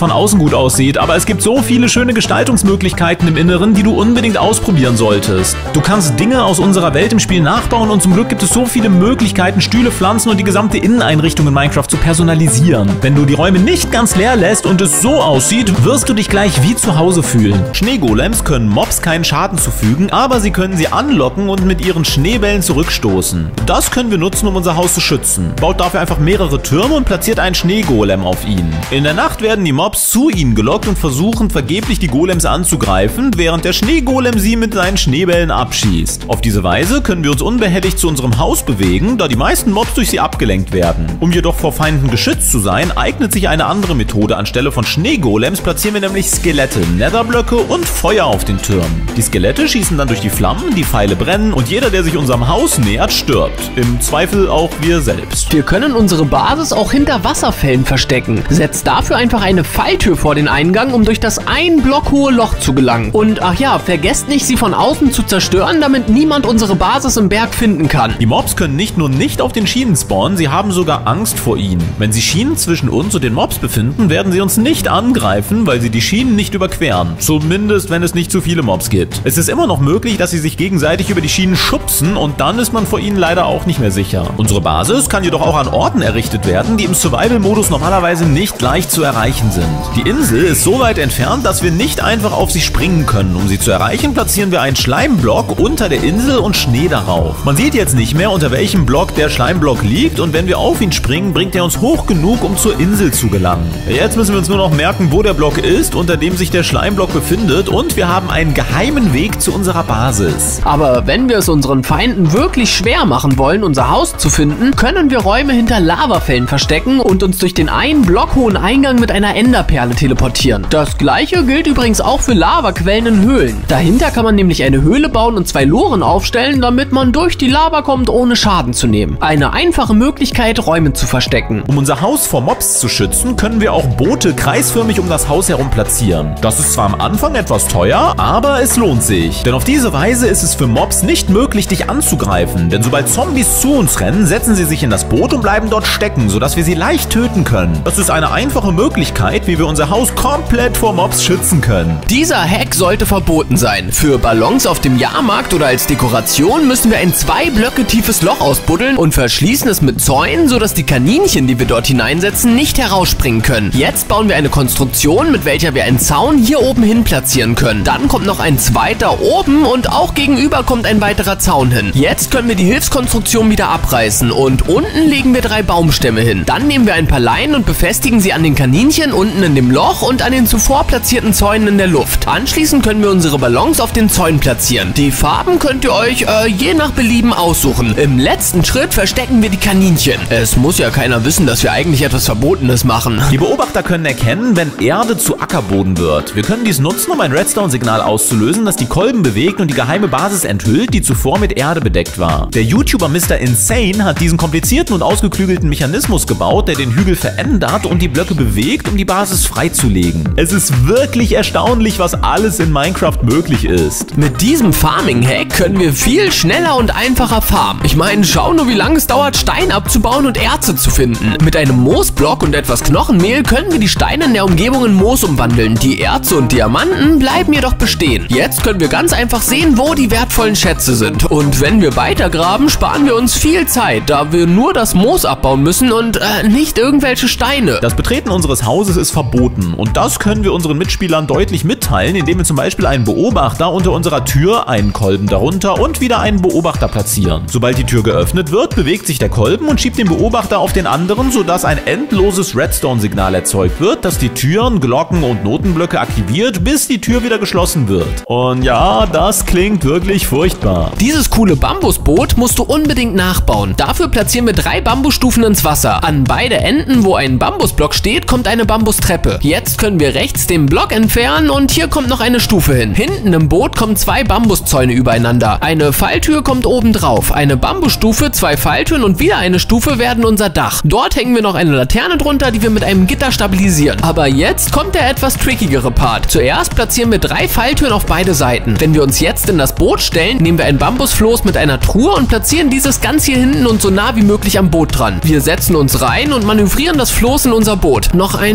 von außen gut aussieht, aber es gibt so viele schöne Gestaltungsmöglichkeiten im Inneren, die du unbedingt ausprobieren solltest. Du kannst Dinge aus unserer Welt im Spiel nachbauen und zum Glück gibt es so viele Möglichkeiten, Stühle, Pflanzen und die gesamte Inneneinrichtung in Minecraft zu personalisieren. Wenn du die Räume nicht ganz leer lässt und es so aussieht, wirst du dich gleich wie zu Hause fühlen. Schneegolems können Mobs keinen Schaden zufügen, aber sie können sie anlocken und mit ihren Schneebällen zurückstoßen. Das können wir nutzen, um unser Haus zu schützen. Baut dafür einfach mehrere Türme und platziert einen Schneegolem auf ihn. In der Nacht werden die Mobs zu ihnen gelockt und versuchen vergeblich die Golems anzugreifen, während der Schneegolem sie mit seinen Schneebällen abschießt. Auf diese Weise können wir uns unbehelligt zu unserem Haus bewegen, da die meisten Mobs durch sie abgelenkt werden. Um jedoch vor Feinden geschützt zu sein, eignet sich eine andere Methode. Anstelle von Schneegolems platzieren wir nämlich Skelette, Netherblöcke und Feuer auf den Türmen. Die Skelette schießen dann durch die Flammen, die Pfeile brennen und jeder, der sich unserem Haus nähert, stirbt. Im Zweifel auch wir selbst. Wir können unsere Basis auch hinter Wasserfällen verstecken. Setzt dafür einfach eine Falltür vor den Eingang, um durch das ein Block hohe Loch zu gelangen. Und ach ja, vergesst nicht, sie von außen zu zerstören, damit niemand unsere Basis im Berg finden kann. Die Mobs können nicht nur nicht auf den Schienen spawnen, sie haben sogar Angst vor ihnen. Wenn sie Schienen zwischen uns und den Mobs befinden, werden sie uns nicht angreifen, weil sie die Schienen nicht überqueren. Zumindest, wenn es nicht zu viele Mobs gibt. Es ist immer noch möglich, dass sie sich gegenseitig über die Schienen schubsen und dann ist man vor ihnen leider auch nicht mehr sicher. Unsere Basis kann jedoch auch an Orten errichtet werden, die im Survival-Modus normalerweise nicht leicht zu erreichen sind. Die Insel ist so weit entfernt, dass wir nicht einfach auf sie springen können. Um sie zu erreichen, platzieren wir einen Schleimblock unter der Insel und Schnee darauf. Man sieht jetzt nicht mehr, unter welchem Block der Schleimblock liegt und wenn wir auf ihn springen, bringt er uns hoch genug, um zur Insel zu gelangen. Jetzt müssen wir uns nur noch merken, wo der Block ist, unter dem sich der Schleimblock befindet und wir haben einen geheimen Weg zu unserer Basis. Aber wenn wir es unseren Feinden wirklich schwer machen wollen, unser Haus zu finden, können wir Räume hinter Lavafällen verstecken und uns durch den einen Block hohen Eingang mit einer Enderperle teleportieren. Das gleiche gilt übrigens auch für Lavaquellen in Höhlen. Dahinter kann man nämlich eine Höhle bauen und zwei Loren aufstellen, damit man durch die Lava kommt, ohne Schaden zu nehmen. Eine einfache Möglichkeit, Räume zu verstecken. Um unser Haus vor Mobs zu schützen, können wir auch Boote kreisförmig um das Haus herum platzieren. Das ist zwar am Anfang etwas teuer, aber es lohnt sich. Denn auf diese Weise ist es für Mobs nicht möglich, dich anzugreifen. Denn sobald Zombies zu uns rennen, setzen sie sich in das Boot und bleiben dort stecken, sodass wir sie leicht töten können. Das ist eine einfache Möglichkeit, wie wir unser Haus komplett vor Mobs schützen können. Dieser Hack sollte verboten sein. Für Ballons auf dem Jahrmarkt oder als Dekoration müssen wir ein zwei Blöcke tiefes Loch ausbuddeln und verschließen es mit Zäunen, sodass die Kaninchen, die wir dort hineinsetzen, nicht herausspringen können. Jetzt bauen wir eine Konstruktion, mit welcher wir einen Zaun hier oben hin platzieren können. Dann kommt noch ein zweiter oben und auch gegenüber kommt ein weiterer Zaun hin. Jetzt können wir die Hilfskonstruktion wieder abreißen und unten legen wir drei Baumstämme hin. Dann nehmen wir ein paar Leinen und befestigen sie an den Kaninchen unten in dem Loch und an den zuvor platzierten Zäunen in der Luft. Anschließend können wir unsere Ballons auf den Zäunen platzieren. Die Farben könnt ihr euch äh, je nach Belieben aussuchen. Im letzten Schritt verstecken wir die Kaninchen. Es muss ja keiner wissen, dass wir eigentlich etwas Verbotenes machen. Die Beobachter können erkennen, wenn Erde zu Ackerboden wird. Wir können dies nutzen, um ein Redstone-Signal auszulösen, das die Kolben bewegt und die geheime Basis enthüllt, die zuvor mit Erde bedeckt war. Der YouTuber Mister Insane hat diesen komplizierten und ausgeklügelten Mechanismus gebaut, der den Hügel verändert und die Blöcke bewegt, um die Basis freizulegen. Es ist wirklich erstaunlich, was alles in Minecraft möglich ist. Mit diesem Farming-Hack können wir viel schneller und einfacher farmen. Ich meine, schau nur, wie lange es dauert, Stein abzubauen und Erze zu finden. Mit einem Moosblock und etwas Knochenmehl können wir die Steine in der Umgebung in Moos umwandeln. Die Erze und Diamanten bleiben jedoch bestehen. Jetzt können wir ganz einfach sehen, wo die wertvollen Schätze sind. Und wenn wir weitergraben, sparen wir uns viel Zeit, da wir nur das Moos abbauen müssen und äh, nicht irgendwelche Steine. Das Betreten unseres Hauses ist verboten und das können wir unseren Mitspielern deutlich mitteilen, indem wir zum Beispiel einen Beobachter unter unserer Tür, einen Kolben darunter und wieder einen Beobachter platzieren. Sobald die Tür geöffnet wird, bewegt sich der Kolben und schiebt den Beobachter auf den anderen, sodass ein endloses Redstone-Signal erzeugt wird, das die Türen, Glocken und Notenblöcke aktiviert, bis die Tür wieder geschlossen wird. Und ja, das klingt wirklich furchtbar. Dieses coole Bambusboot musst du unbedingt nachbauen. Dafür platzieren wir drei Bambusstufen ins Wasser. An beide Enden, wo ein Bambusblock steht, kommt eine Bambustreppe. Jetzt können wir rechts den Block entfernen und hier kommt noch eine Stufe hin. Hinten im Boot kommen zwei Bambuszäune übereinander. Eine Falltür kommt oben drauf. Eine Bambusstufe, zwei Falltüren und wieder eine Stufe werden unser Dach. Dort hängen wir noch eine Laterne drunter, die wir mit einem Gitter stabilisieren. Aber jetzt kommt der etwas trickigere Part. Zuerst platzieren wir drei Falltüren auf beide Seiten. Wenn wir uns jetzt in das Boot stellen, nehmen wir ein Bambusfloß mit einer Truhe und platzieren dieses ganz hier hinten und so nah wie möglich am Boot dran. Wir setzen uns rein und manövrieren das Floß in unser Boot. Noch ein bisschen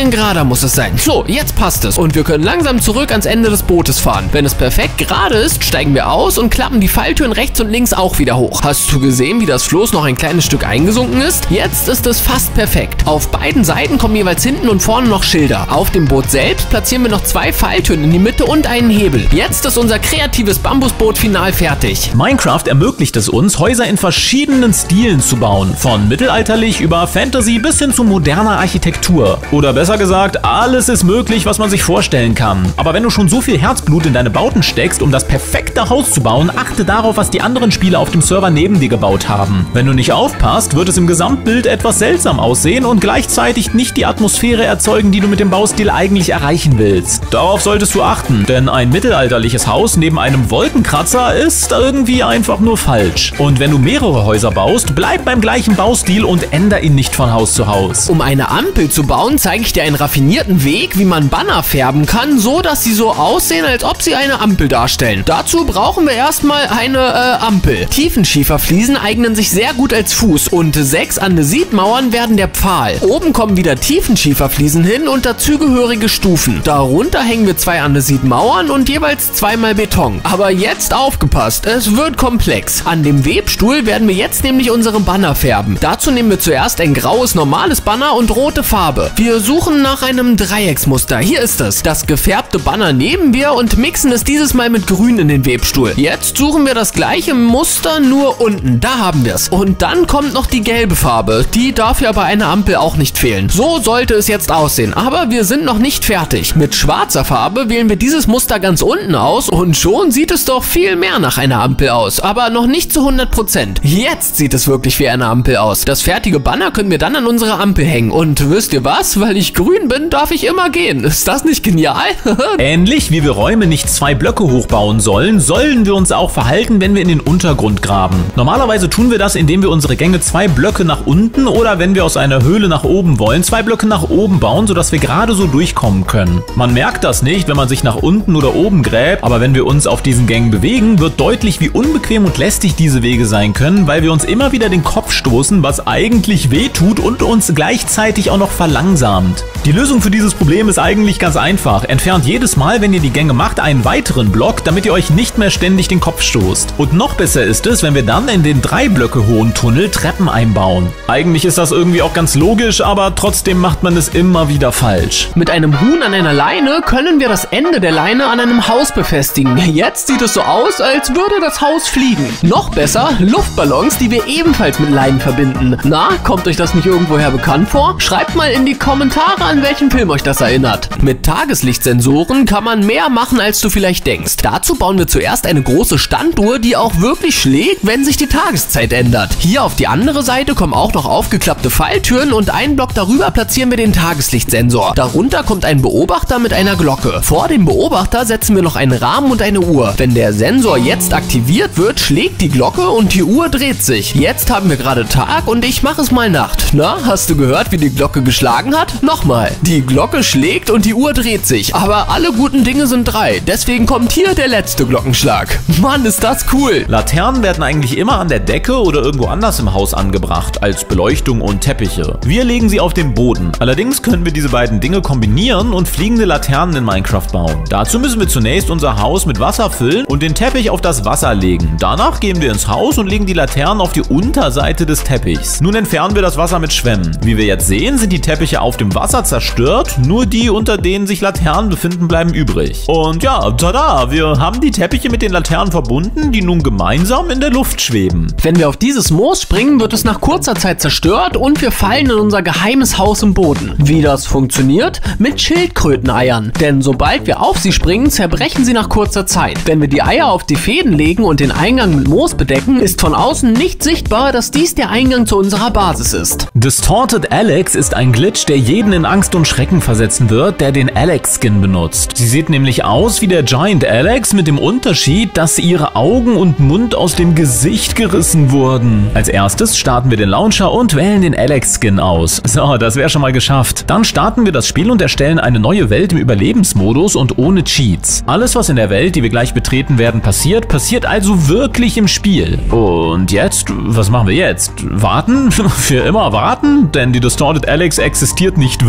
bisschen gerader muss es sein. So, jetzt passt es. Und wir können langsam zurück ans Ende des Bootes fahren. Wenn es perfekt gerade ist, steigen wir aus und klappen die Falltüren rechts und links auch wieder hoch. Hast du gesehen, wie das Floß noch ein kleines Stück eingesunken ist? Jetzt ist es fast perfekt. Auf beiden Seiten kommen jeweils hinten und vorne noch Schilder. Auf dem Boot selbst platzieren wir noch zwei Falltüren in die Mitte und einen Hebel. Jetzt ist unser kreatives Bambusboot final fertig. Minecraft ermöglicht es uns, Häuser in verschiedenen Stilen zu bauen. Von mittelalterlich über Fantasy bis hin zu moderner Architektur. Oder besser gesagt, alles ist möglich, was man sich vorstellen kann. Aber wenn du schon so viel Herzblut in deine Bauten steckst, um das perfekte Haus zu bauen, achte darauf, was die anderen Spieler auf dem Server neben dir gebaut haben. Wenn du nicht aufpasst, wird es im Gesamtbild etwas seltsam aussehen und gleichzeitig nicht die Atmosphäre erzeugen, die du mit dem Baustil eigentlich erreichen willst. Darauf solltest du achten, denn ein mittelalterliches Haus neben einem Wolkenkratzer ist irgendwie einfach nur falsch. Und wenn du mehrere Häuser baust, bleib beim gleichen Baustil und änder ihn nicht von Haus zu Haus. Um eine Ampel zu bauen, zeige ich dir einen raffinierten Weg, wie man Banner färben kann, so dass sie so aussehen, als ob sie eine Ampel darstellen. Dazu brauchen wir erstmal eine äh, Ampel. Tiefenschieferfliesen eignen sich sehr gut als Fuß und sechs Andesitmauern werden der Pfahl. Oben kommen wieder Tiefenschieferfliesen hin und dazugehörige Stufen. Darunter hängen wir zwei Andesitmauern und jeweils zweimal Beton. Aber jetzt aufgepasst, es wird komplex. An dem Webstuhl werden wir jetzt nämlich unsere Banner färben. Dazu nehmen wir zuerst ein graues normales Banner und rote Farbe. Wir suchen nach einem Dreiecksmuster. Hier ist es. Das gefärbte Banner nehmen wir und mixen es dieses Mal mit grün in den Webstuhl. Jetzt suchen wir das gleiche Muster, nur unten. Da haben wir es. Und dann kommt noch die gelbe Farbe. Die darf ja bei einer Ampel auch nicht fehlen. So sollte es jetzt aussehen. Aber wir sind noch nicht fertig. Mit schwarzer Farbe wählen wir dieses Muster ganz unten aus und schon sieht es doch viel mehr nach einer Ampel aus. Aber noch nicht zu hundert Prozent. Jetzt sieht es wirklich wie eine Ampel aus. Das fertige Banner können wir dann an unsere Ampel hängen. Und wisst ihr was? Weil ich grün bin, darf ich immer gehen. Ist das nicht genial? Ähnlich wie wir Räume nicht zwei Blöcke hochbauen sollen, sollen wir uns auch verhalten, wenn wir in den Untergrund graben. Normalerweise tun wir das, indem wir unsere Gänge zwei Blöcke nach unten oder wenn wir aus einer Höhle nach oben wollen, zwei Blöcke nach oben bauen, sodass wir gerade so durchkommen können. Man merkt das nicht, wenn man sich nach unten oder oben gräbt, aber wenn wir uns auf diesen Gängen bewegen, wird deutlich, wie unbequem und lästig diese Wege sein können, weil wir uns immer wieder den Kopf stoßen, was eigentlich weh tut und uns gleichzeitig auch noch verlangsamt. Die Lösung für dieses Problem ist eigentlich ganz einfach. Entfernt jedes Mal, wenn ihr die Gänge macht, einen weiteren Block, damit ihr euch nicht mehr ständig den Kopf stoßt. Und noch besser ist es, wenn wir dann in den drei Blöcke hohen Tunnel Treppen einbauen. Eigentlich ist das irgendwie auch ganz logisch, aber trotzdem macht man es immer wieder falsch. Mit einem Huhn an einer Leine können wir das Ende der Leine an einem Haus befestigen. Jetzt sieht es so aus, als würde das Haus fliegen. Noch besser, Luftballons, die wir ebenfalls mit Leinen verbinden. Na, kommt euch das nicht irgendwoher bekannt vor? Schreibt mal in die Kommentare, an welchen Film euch das erinnert. Mit Tageslichtsensoren kann man mehr machen, als du vielleicht denkst. Dazu bauen wir zuerst eine große Standuhr, die auch wirklich schlägt, wenn sich die Tageszeit ändert. Hier auf die andere Seite kommen auch noch aufgeklappte Falltüren und einen Block darüber platzieren wir den Tageslichtsensor. Darunter kommt ein Beobachter mit einer Glocke. Vor dem Beobachter setzen wir noch einen Rahmen und eine Uhr. Wenn der Sensor jetzt aktiviert wird, schlägt die Glocke und die Uhr dreht sich. Jetzt haben wir gerade Tag und ich mache es mal Nacht. Na, hast du gehört, wie die Glocke geschlagen hat? Nochmal. Die Glocke schlägt und die Uhr dreht sich. Aber alle guten Dinge sind drei. Deswegen kommt hier der letzte Glockenschlag. Mann, ist das cool. Laternen werden eigentlich immer an der Decke oder irgendwo anders im Haus angebracht, als Beleuchtung und Teppiche. Wir legen sie auf den Boden. Allerdings können wir diese beiden Dinge kombinieren und fliegende Laternen in Minecraft bauen. Dazu müssen wir zunächst unser Haus mit Wasser füllen und den Teppich auf das Wasser legen. Danach gehen wir ins Haus und legen die Laternen auf die Unterseite des Teppichs. Nun entfernen wir das Wasser mit Schwämmen. Wie wir jetzt sehen, sind die Teppiche auf dem Wasser zerstört, nur die, unter denen sich Laternen befinden, bleiben übrig. Und ja, tada, wir haben die Teppiche mit den Laternen verbunden, die nun gemeinsam in der Luft schweben. Wenn wir auf dieses Moos springen, wird es nach kurzer Zeit zerstört und wir fallen in unser geheimes Haus im Boden. Wie das funktioniert? Mit Schildkröteneiern. Denn sobald wir auf sie springen, zerbrechen sie nach kurzer Zeit. Wenn wir die Eier auf die Fäden legen und den Eingang mit Moos bedecken, ist von außen nicht sichtbar, dass dies der Eingang zu unserer Basis ist. Distorted Alex ist ein Glitch, der jeden in Angst und Schrecken versetzen wird, der den Alex-Skin benutzt. Sie sieht nämlich aus wie der Giant Alex mit dem Unterschied, dass ihre Augen und Mund aus dem Gesicht gerissen wurden. Als erstes starten wir den Launcher und wählen den Alex-Skin aus. So, das wäre schon mal geschafft. Dann starten wir das Spiel und erstellen eine neue Welt im Überlebensmodus und ohne Cheats. Alles, was in der Welt, die wir gleich betreten werden, passiert, passiert also wirklich im Spiel. Und jetzt? Was machen wir jetzt? Warten? Für immer warten? Denn die Distorted Alex existiert nicht wirklich.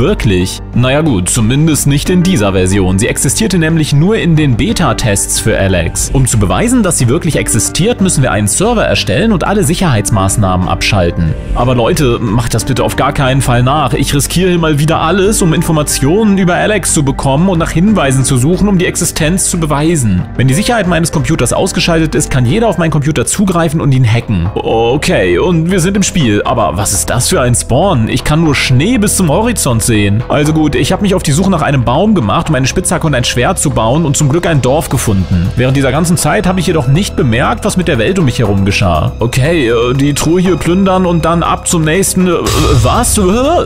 wirklich. Naja gut, zumindest nicht in dieser Version. Sie existierte nämlich nur in den Beta-Tests für Alex. Um zu beweisen, dass sie wirklich existiert, müssen wir einen Server erstellen und alle Sicherheitsmaßnahmen abschalten. Aber Leute, macht das bitte auf gar keinen Fall nach. Ich riskiere hier mal wieder alles, um Informationen über Alex zu bekommen und nach Hinweisen zu suchen, um die Existenz zu beweisen. Wenn die Sicherheit meines Computers ausgeschaltet ist, kann jeder auf meinen Computer zugreifen und ihn hacken. Okay, und wir sind im Spiel. Aber was ist das für ein Spawn? Ich kann nur Schnee bis zum Horizont sehen. Also gut, ich habe mich auf die Suche nach einem Baum gemacht, um eine Spitzhacke und ein Schwert zu bauen und zum Glück ein Dorf gefunden. Während dieser ganzen Zeit habe ich jedoch nicht bemerkt, was mit der Welt um mich herum geschah. Okay, die Truhe hier plündern und dann ab zum nächsten... Was?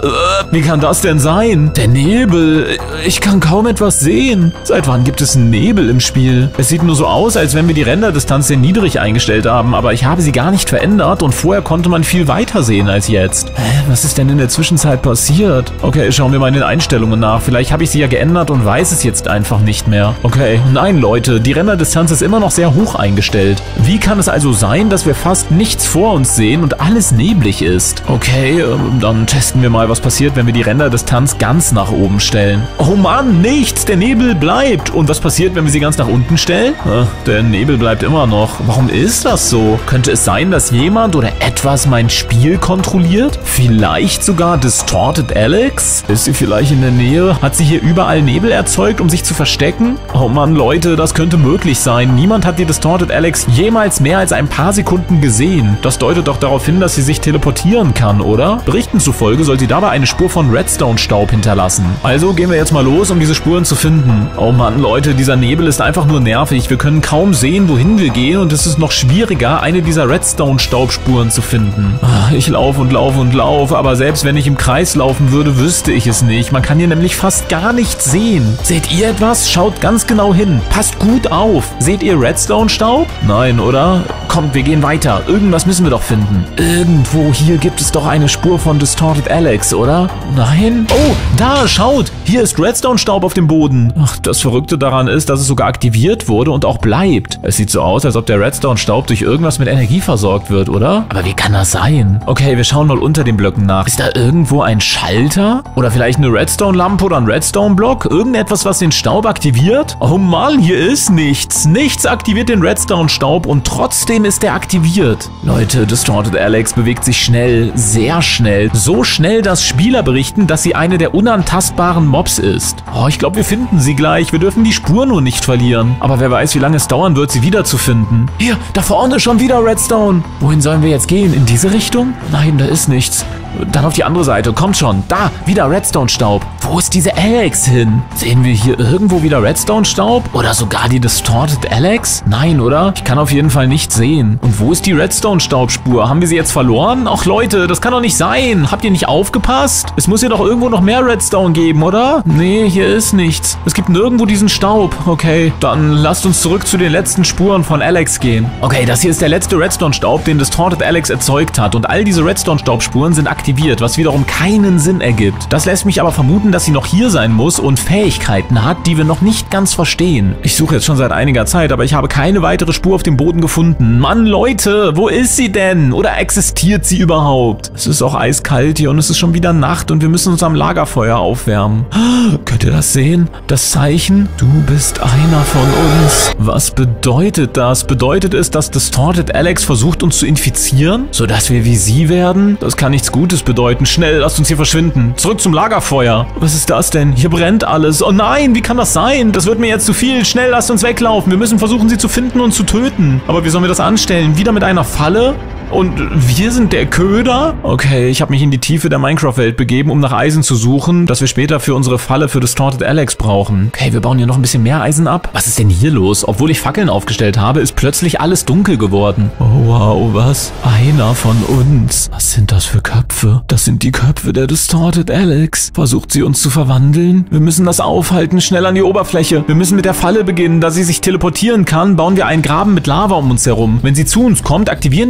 Wie kann das denn sein? Der Nebel. Ich kann kaum etwas sehen. Seit wann gibt es Nebel im Spiel? Es sieht nur so aus, als wenn wir die Renderdistanz sehr niedrig eingestellt haben, aber ich habe sie gar nicht verändert und vorher konnte man viel weiter sehen als jetzt. Hä, was ist denn in der Zwischenzeit passiert? Okay, schauen wir mal in den Einstellungen nach. Vielleicht habe ich sie ja geändert und weiß es jetzt einfach nicht mehr. Okay, nein Leute, die Renderdistanz ist immer noch sehr hoch eingestellt. Wie kann es also sein, dass wir fast nichts vor uns sehen und alles neblig ist? Okay, dann testen wir mal, was passiert, wenn wir die Renderdistanz ganz nach oben stellen. Oh Mann, nichts, der Nebel bleibt. Und was passiert, wenn wir sie ganz nach unten stellen? Der Nebel bleibt immer noch. Warum ist das so? Könnte es sein, dass jemand oder etwas mein Spiel kontrolliert? Vielleicht sogar Distorted Alex? Ist sie vielleicht in der Nähe? Hat sie hier überall Nebel erzeugt, um sich zu verstecken? Oh Mann, Leute, das könnte möglich sein. Niemand hat die Distorted Alex jemals mehr als ein paar Sekunden gesehen. Das deutet doch darauf hin, dass sie sich teleportieren kann, oder? Berichten zufolge soll sie dabei eine Spur von Redstone-Staub hinterlassen. Also gehen wir jetzt mal los, um diese Spuren zu finden. Oh Mann, Leute, dieser Nebel ist einfach nur nervig. Wir können kaum sehen, wohin wir gehen und es ist noch schwieriger, eine dieser Redstone-Staubspuren zu finden. Ich laufe und laufe und laufe, aber selbst wenn ich im Kreis laufen würde, wüsste ich es nicht. Man kann hier nämlich fast gar nichts sehen. Seht ihr etwas? Schaut ganz genau hin. Passt gut auf. Seht ihr Redstone-Staub? Nein, oder? Kommt, wir gehen weiter. Irgendwas müssen wir doch finden. Irgendwo hier gibt es doch eine Spur von Distorted Alex, oder? Nein? Oh, da, schaut. Hier ist Redstone-Staub auf dem Boden. Ach, das Verrückte daran ist, dass es sogar aktiviert wurde und auch bleibt. Es sieht so aus, als ob der Redstone-Staub durch irgendwas mit Energie versorgt wird, oder? Aber wie kann das sein? Okay, wir schauen mal unter den Blöcken nach. Ist da irgendwo ein Schalter? Oder vielleicht eine Redstone-Lampe oder ein Redstone-Block? Irgendetwas, was den Staub aktiviert? Oh Mann, hier ist nichts. Nichts aktiviert den Redstone-Staub und trotzdem ist er aktiviert. Leute, Distorted Alex bewegt sich schnell, sehr schnell. So schnell, dass Spieler berichten, dass sie eine der unantastbaren Mobs ist. Oh, ich glaube, wir finden sie gleich. Wir dürfen die Spur nur nicht verlieren. Aber wer weiß, wie lange es dauern wird, sie wiederzufinden. Hier, da vorne schon wieder Redstone. Wohin sollen wir jetzt gehen? In diese Richtung? Nein, da ist nichts. Dann auf die andere Seite. Kommt schon. Da, wieder Redstone-Staub. Wo ist diese Alex hin? Sehen wir hier irgendwo wieder Redstone-Staub? Oder sogar die Distorted Alex? Nein, oder? Ich kann auf jeden Fall nicht sehen. Und wo ist die Redstone-Staubspur? Haben wir sie jetzt verloren? Ach Leute, das kann doch nicht sein. Habt ihr nicht aufgepasst? Es muss hier doch irgendwo noch mehr Redstone geben, oder? Nee, hier ist nichts. Es gibt nirgendwo diesen Staub. Okay, dann lasst uns zurück zu den letzten Spuren von Alex gehen. Okay, das hier ist der letzte Redstone-Staub, den Distorted Alex erzeugt hat. Und all diese Redstone-Staubspuren sind aktiviert, was wiederum keinen Sinn ergibt. Das lässt mich aber vermuten, dass sie noch hier sein muss und Fähigkeiten hat, die wir noch nicht ganz verstehen. Ich suche jetzt schon seit einiger Zeit, aber ich habe keine weitere Spur auf dem Boden gefunden. Mann, Leute, wo ist sie denn? Oder existiert sie überhaupt? Es ist auch eiskalt hier und es ist schon wieder Nacht und wir müssen uns am Lagerfeuer aufwärmen. Könnt ihr das sehen? Das Zeichen? Du bist einer von uns. Was bedeutet das? Bedeutet es, dass Distorted Alex versucht, uns zu infizieren? Sodass wir wie sie werden? Das kann nichts Gutes bedeuten. Schnell, lasst uns hier verschwinden. Zurück zum Lagerfeuer. Was ist das denn? Hier brennt alles. Oh nein, wie kann das sein? Das wird mir jetzt zu viel. Schnell, lasst uns weglaufen. Wir müssen versuchen, sie zu finden und zu töten. Aber wie sollen wir das anstellen? Wieder mit einer Falle? Und wir sind der Köder? Okay, ich habe mich in die Tiefe der Minecraft-Welt begeben, um nach Eisen zu suchen, das wir später für unsere Falle für Distorted Alex brauchen. Okay, wir bauen hier noch ein bisschen mehr Eisen ab. Was ist denn hier los? Obwohl ich Fackeln aufgestellt habe, ist plötzlich alles dunkel geworden. Oh wow, was? Einer von uns. Was sind das für Köpfe? Das sind die Köpfe der Distorted Alex. Versucht sie uns zu verwandeln? Wir müssen das aufhalten, schnell an die Oberfläche. Wir müssen mit der Falle beginnen. Da sie sich teleportieren kann, bauen wir einen Graben mit Lava um uns herum. Wenn sie zu uns kommt, aktivieren wir die Falle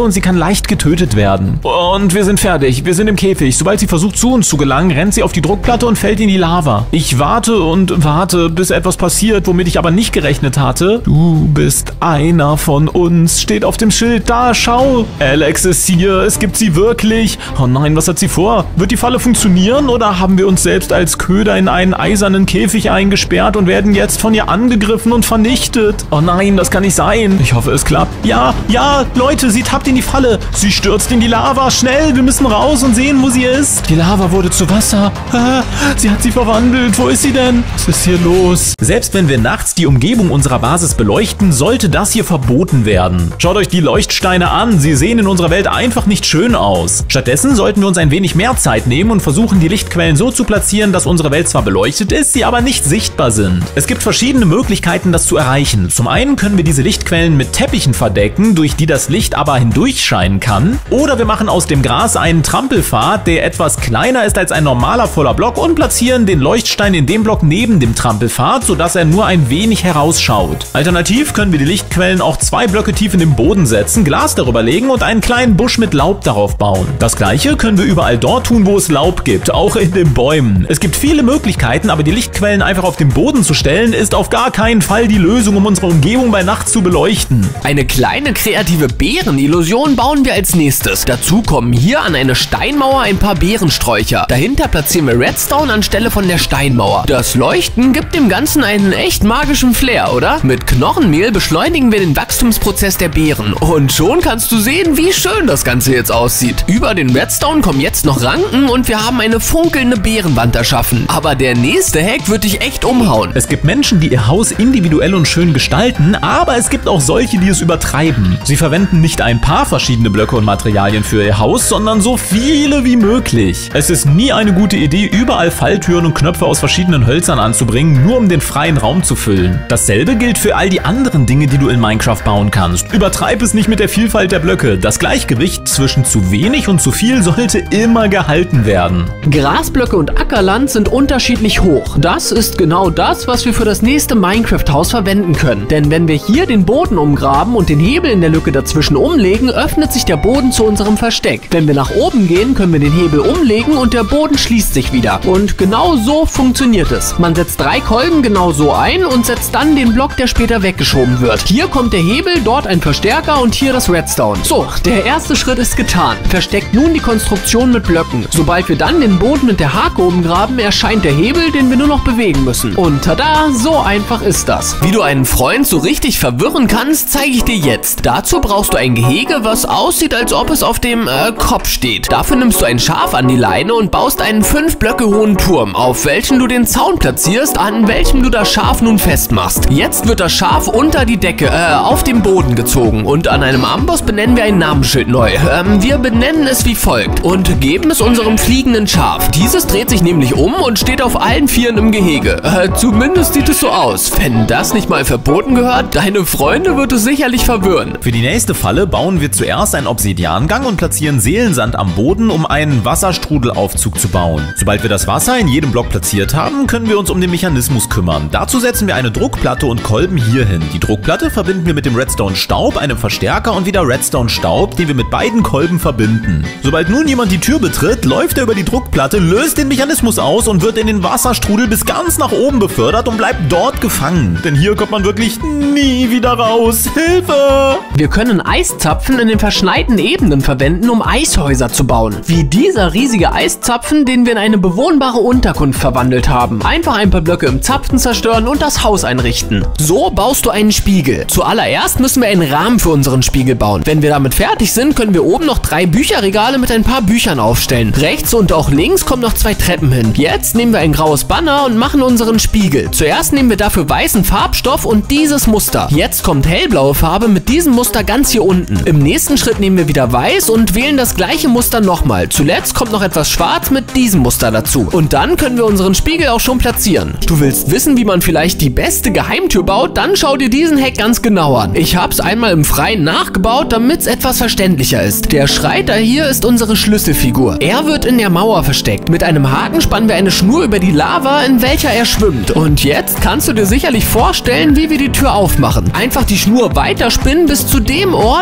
Falle und sie kann leicht getötet werden. Und wir sind fertig. Wir sind im Käfig. Sobald sie versucht, zu uns zu gelangen, rennt sie auf die Druckplatte und fällt in die Lava. Ich warte und warte, bis etwas passiert, womit ich aber nicht gerechnet hatte. Du bist einer von uns. Steht auf dem Schild. Da, schau. Alex ist hier. Es gibt sie wirklich. Oh nein, was hat sie vor? Wird die Falle funktionieren oder haben wir uns selbst als Köder in einen eisernen Käfig eingesperrt und werden jetzt von ihr angegriffen und vernichtet? Oh nein, das kann nicht sein. Ich hoffe, es klappt. Ja, ja, Leute, sie tappt in die Falle. Sie stürzt in die Lava. Schnell, wir müssen raus und sehen, wo sie ist. Die Lava wurde zu Wasser. Ah, sie hat sie verwandelt. Wo ist sie denn? Was ist hier los? Selbst wenn wir nachts die Umgebung unserer Basis beleuchten, sollte das hier verboten werden. Schaut euch die Leuchtsteine an. Sie sehen in unserer Welt einfach nicht schön aus. Stattdessen sollten wir uns ein wenig mehr Zeit nehmen und versuchen, die Lichtquellen so zu platzieren, dass unsere Welt zwar beleuchtet ist, sie aber nicht sichtbar sind. Es gibt verschiedene Möglichkeiten, das zu erreichen. Zum einen können wir diese Lichtquellen mit Teppichen verdecken, durch die das Licht aber hindurchscheinen kann. Oder wir machen aus dem Gras einen Trampelpfad, der etwas kleiner ist als ein normaler voller Block und platzieren den Leuchtstein in dem Block neben dem Trampelpfad, sodass er nur ein wenig herausschaut. Alternativ können wir die Lichtquellen auch zwei Blöcke tief in den Boden setzen, Glas darüber legen und einen kleinen Busch mit Laub darauf bauen. Das gleiche können wir überall dort tun, wo es Laub gibt, auch in den Bäumen. Es gibt viele Möglichkeiten, aber die Lichtquellen einfach auf den Boden zu stellen, ist auf gar keinen Fall die Lösung, um unsere Umgebung bei Nacht zu beleuchten. Eine kleine kreative Bärenillusion bauen wir als nächstes. Dazu kommen hier an eine Steinmauer ein paar Beerensträucher. Dahinter platzieren wir Redstone anstelle von der Steinmauer. Das Leuchten gibt dem Ganzen einen echt magischen Flair, oder? Mit Knochenmehl beschleunigen wir den Wachstumsprozess der Beeren. Und schon kannst du sehen, wie schön das Ganze jetzt aussieht. Über den Redstone kommen jetzt noch Ranken und wir haben eine funkelnde Beerenwand erschaffen. Aber der nächste Hack wird dich echt umhauen. Es gibt Menschen, die ihr Haus individuell und schön gestalten, aber es gibt auch solche, die es übertreiben. Sie verwenden nicht ein paar verschiedene Blöcke und Materialien für ihr Haus, sondern so viele wie möglich. Es ist nie eine gute Idee, überall Falltüren und Knöpfe aus verschiedenen Hölzern anzubringen, nur um den freien Raum zu füllen. Dasselbe gilt für all die anderen Dinge, die du in Minecraft bauen kannst. Übertreib es nicht mit der Vielfalt der Blöcke. Das Gleichgewicht zwischen zu wenig und zu viel sollte immer gehalten werden. Grasblöcke und Ackerland sind unterschiedlich hoch. Das ist genau das, was wir für das nächste Minecraft-Haus verwenden können. Denn wenn wir hier den Boden umgraben und den Hebel in der Lücke dazwischen umlegen, öffnet sich der Boden zu unserem Versteck. Wenn wir nach oben gehen, können wir den Hebel umlegen und der Boden schließt sich wieder. Und genau so funktioniert es. Man setzt drei Kolben genau so ein und setzt dann den Block, der später weggeschoben wird. Hier kommt der Hebel, dort ein Verstärker und hier das Redstone. So, der erste Schritt ist getan. Versteckt nun die Konstruktion mit Blöcken. Sobald wir dann den Boden mit der Hake umgraben, erscheint der Hebel, den wir nur noch bewegen müssen. Und tada, so einfach ist das. Wie du einen Freund so richtig verwirren kannst, zeige ich dir jetzt. Dazu brauchst du ein Gehege, was aussieht, als ob es auf dem äh, Kopf steht. Dafür nimmst du ein Schaf an die Leine und baust einen fünf Blöcke hohen Turm, auf welchen du den Zaun platzierst, an welchem du das Schaf nun festmachst. Jetzt wird das Schaf unter die Decke, äh, auf dem Boden gezogen und an einem Amboss benennen wir ein Namensschild neu. Ähm, wir benennen es wie folgt und geben es unserem fliegenden Schaf. Dieses dreht sich nämlich um und steht auf allen Vieren im Gehege. Äh, zumindest sieht es so aus. Wenn das nicht mal verboten gehört, deine Freunde wird es sicherlich verwirren. Für die nächste Falle bauen wir zuerst einen Obsidiangang und platzieren Seelensand am Boden, um einen Wasserstrudelaufzug zu bauen. Sobald wir das Wasser in jedem Block platziert haben, können wir uns um den Mechanismus kümmern. Dazu setzen wir eine Druckplatte und Kolben hier hin. Die Druckplatte verbinden wir mit dem Redstone-Staub, einem Verstärker und wieder Redstone-Staub, den wir mit beiden Kolben verbinden. Sobald nun jemand die Tür betritt, läuft er über die Druckplatte, löst den Mechanismus aus und wird in den Wasserstrudel bis ganz nach oben befördert und bleibt dort gefangen. Denn hier kommt man wirklich nie wieder raus. Hilfe! Wir können Eiszapfen in den verschneiten Ebenen verwenden, um Eishäuser zu bauen. Wie dieser riesige Eiszapfen, den wir in eine bewohnbare Unterkunft verwandelt haben. Einfach ein paar Blöcke im Zapfen zerstören und das Haus einrichten. So baust du einen Spiegel. Zuallererst müssen wir einen Rahmen für unseren Spiegel bauen. Wenn wir damit fertig sind, können wir oben noch drei Bücherregale mit ein paar Büchern aufstellen. Rechts und auch links kommen noch zwei Treppen hin. Jetzt nehmen wir ein graues Banner und machen unseren Spiegel. Zuerst nehmen wir dafür weißen Farbstoff und dieses Muster. Jetzt kommt hellblaue Farbe mit diesem Muster ganz hier unten. Im nächsten Schritt nehmen wir wieder weiß und wählen das gleiche Muster nochmal. Zuletzt kommt noch etwas schwarz mit diesem Muster dazu. Und dann können wir unseren Spiegel auch schon platzieren. Du willst wissen, wie man vielleicht die beste Geheimtür baut? Dann schau dir diesen Hack ganz genau an. Ich habe es einmal im Freien nachgebaut, damit es etwas verständlicher ist. Der Schreiter hier ist unsere Schlüsselfigur. Er wird in der Mauer versteckt. Mit einem Haken spannen wir eine Schnur über die Lava, in welcher er schwimmt. Und jetzt kannst du dir sicherlich vorstellen, wie wir die Tür aufmachen. Einfach die Schnur weiterspinnen bis zu dem Ort, wo wir die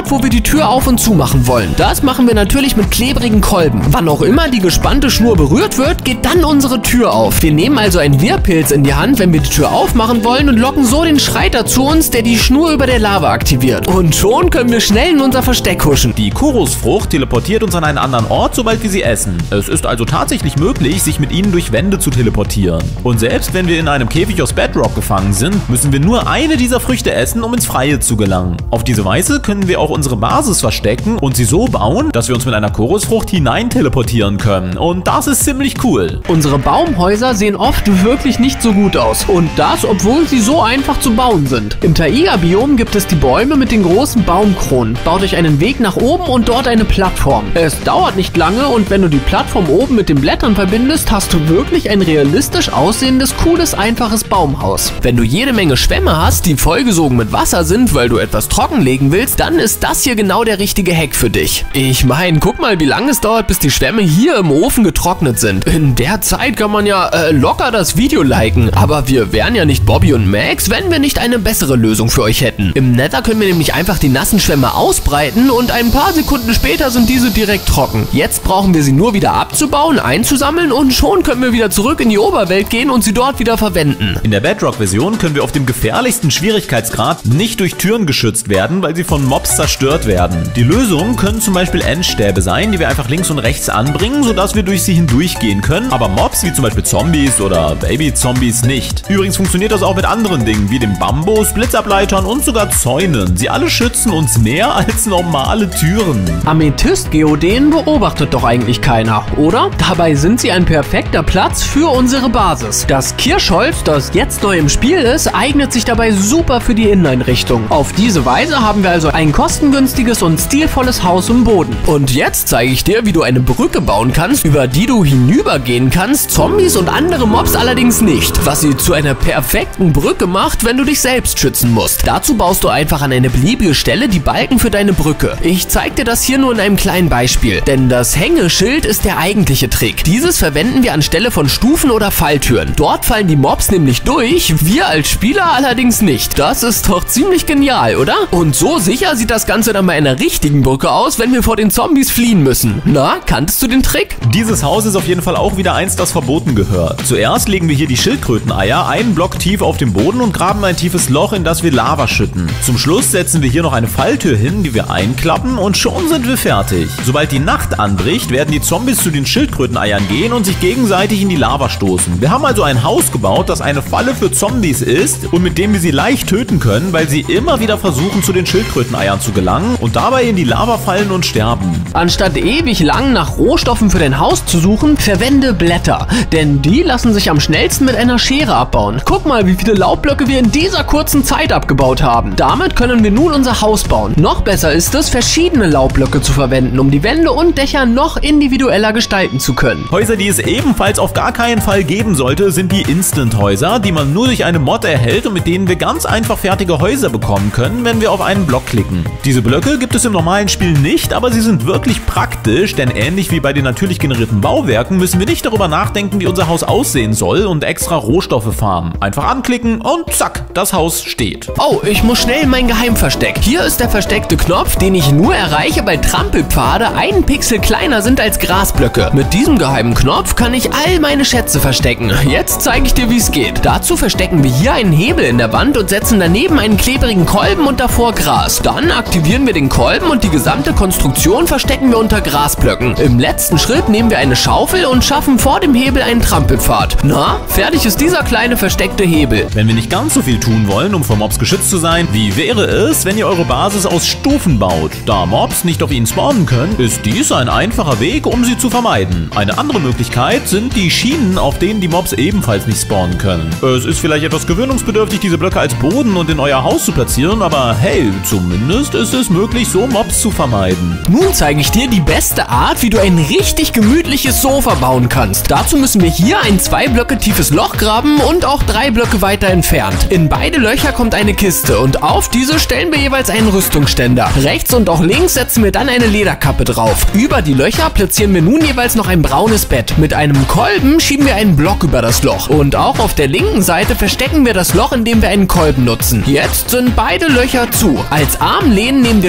Tür auf und zu machen wollen. Das machen wir natürlich mit klebrigen Kolben. Wann auch immer die gespannte Schnur berührt wird, geht dann unsere Tür auf. Wir nehmen also einen Wirrpilz in die Hand, wenn wir die Tür aufmachen wollen und locken so den Schreiter zu uns, der die Schnur über der Lava aktiviert. Und schon können wir schnell in unser Versteck huschen. Die Chorusfrucht teleportiert uns an einen anderen Ort, sobald wir sie essen. Es ist also tatsächlich möglich, sich mit ihnen durch Wände zu teleportieren. Und selbst wenn wir in einem Käfig aus Bedrock gefangen sind, müssen wir nur eine dieser Früchte essen, um ins Freie zu gelangen. Auf diese Weise können wir auch unsere Basis verstecken und sie so bauen, dass wir uns mit einer Chorusfrucht hinein teleportieren können. Und das ist ziemlich cool. Unsere Baumhäuser sehen oft wirklich nicht so gut aus. Und das, obwohl sie so einfach zu bauen sind. Im Taiga-Biom gibt es die Bäume mit den großen Baumkronen. Baut euch einen Weg nach oben und dort eine Plattform. Es dauert nicht lange und wenn du die Plattform oben mit den Blättern verbindest, hast du wirklich ein realistisch aussehendes, cooles, einfaches Baumhaus. Wenn du jede Menge Schwämme hast, die vollgesogen mit Wasser sind, weil du etwas trockenlegen willst, dann ist das hier genau der richtige Hack für dich. Ich meine, guck mal, wie lange es dauert, bis die Schwämme hier im Ofen getrocknet sind. In der Zeit kann man ja äh, locker das Video liken. Aber wir wären ja nicht Bobby und Max, wenn wir nicht eine bessere Lösung für euch hätten. Im Nether können wir nämlich einfach die nassen Schwämme ausbreiten und ein paar Sekunden später sind diese direkt trocken. Jetzt brauchen wir sie nur wieder abzubauen, einzusammeln und schon können wir wieder zurück in die Oberwelt gehen und sie dort wieder verwenden. In der Bedrock-Version können wir auf dem gefährlichsten Schwierigkeitsgrad nicht durch Türen geschützt werden, weil sie von Mobs zerstört werden. Die Lösung können zum Beispiel Endstäbe sein, die wir einfach links und rechts anbringen, sodass wir durch sie hindurchgehen können, aber Mobs wie zum Beispiel Zombies oder Baby-Zombies nicht. Übrigens funktioniert das auch mit anderen Dingen, wie dem Bambus, Blitzableitern und sogar Zäunen. Sie alle schützen uns mehr als normale Türen. Amethyst-Geodänen beobachtet doch eigentlich keiner, oder? Dabei sind sie ein perfekter Platz für unsere Basis. Das Kirschholz, das jetzt neu im Spiel ist, eignet sich dabei super für die Inneneinrichtung. Auf diese Weise haben wir also ein kostengünstiges und stilvolles Haus im Boden. Und jetzt zeige ich dir, wie du eine Brücke bauen kannst, über die du hinübergehen kannst, Zombies und andere Mobs allerdings nicht. Was sie zu einer perfekten Brücke macht, wenn du dich selbst schützen musst. Dazu baust du einfach an eine beliebige Stelle die Balken für deine Brücke. Ich zeige dir das hier nur in einem kleinen Beispiel, denn das Hängeschild ist der eigentliche Trick. Dieses verwenden wir anstelle von Stufen oder Falltüren. Dort fallen die Mobs nämlich durch, wir als Spieler allerdings nicht. Das ist doch ziemlich genial, oder? Und so sicher sieht das Ganze dann bei einer richtigen Brücke aus, wenn wir vor den Zombies fliehen müssen. Na, kanntest du den Trick? Dieses Haus ist auf jeden Fall auch wieder eins, das verboten gehört. Zuerst legen wir hier die Schildkröteneier einen Block tief auf den Boden und graben ein tiefes Loch, in das wir Lava schütten. Zum Schluss setzen wir hier noch eine Falltür hin, die wir einklappen und schon sind wir fertig. Sobald die Nacht anbricht, werden die Zombies zu den Schildkröteneiern gehen und sich gegenseitig in die Lava stoßen. Wir haben also ein Haus gebaut, das eine Falle für Zombies ist und mit dem wir sie leicht töten können, weil sie immer wieder versuchen, zu den Schildkröteneiern zu gelangen und dabei in die Lava fallen und sterben. Anstatt ewig lang nach Rohstoffen für dein Haus zu suchen, verwende Blätter, denn die lassen sich am schnellsten mit einer Schere abbauen. Guck mal, wie viele Laubblöcke wir in dieser kurzen Zeit abgebaut haben. Damit können wir nun unser Haus bauen. Noch besser ist es, verschiedene Laubblöcke zu verwenden, um die Wände und Dächer noch individueller gestalten zu können. Häuser, die es ebenfalls auf gar keinen Fall geben sollte, sind die Instant-Häuser, die man nur durch eine Mod erhält und mit denen wir ganz einfach fertige Häuser bekommen können, wenn wir auf einen Block klicken. Diese Blöcke gibt es im normalen Spiel nicht, aber sie sind wirklich praktisch, denn ähnlich wie bei den natürlich generierten Bauwerken müssen wir nicht darüber nachdenken, wie unser Haus aussehen soll und extra Rohstoffe farmen. Einfach anklicken und zack, das Haus steht. Oh, ich muss schnell in mein Geheimversteck. Hier ist der versteckte Knopf, den ich nur erreiche, weil Trampelpfade einen Pixel kleiner sind als Grasblöcke. Mit diesem geheimen Knopf kann ich all meine Schätze verstecken. Jetzt zeige ich dir, wie es geht. Dazu verstecken wir hier einen Hebel in der Wand und setzen daneben einen klebrigen Kolben und davor Gras. Dann aktivieren wir den Kolben und die gesamte Konstruktion verstecken wir unter Grasblöcken. Im letzten Schritt nehmen wir eine Schaufel und schaffen vor dem Hebel einen Trampelpfad. Na, fertig ist dieser kleine versteckte Hebel. Wenn wir nicht ganz so viel tun wollen, um vor Mobs geschützt zu sein, wie wäre es, wenn ihr eure Basis aus Stufen baut? Da Mobs nicht auf ihnen spawnen können, ist dies ein einfacher Weg, um sie zu vermeiden. Eine andere Möglichkeit sind die Schienen, auf denen die Mobs ebenfalls nicht spawnen können. Es ist vielleicht etwas gewöhnungsbedürftig, diese Blöcke als Boden und in euer Haus zu platzieren, aber hey, zumindest ist es möglich, so Mobs zu vermeiden. Nun zeige ich dir die beste Art, wie du ein richtig gemütliches Sofa bauen kannst. Dazu müssen wir hier ein zwei Blöcke tiefes Loch graben und auch drei Blöcke weiter entfernt. In beide Löcher kommt eine Kiste und auf diese stellen wir jeweils einen Rüstungsständer. Rechts und auch links setzen wir dann eine Lederkappe drauf. Über die Löcher platzieren wir nun jeweils noch ein braunes Bett. Mit einem Kolben schieben wir einen Block über das Loch. Und auch auf der linken Seite verstecken wir das Loch, indem wir einen Kolben nutzen. Jetzt sind beide Löcher zu. Als Armlehnen nehmen wir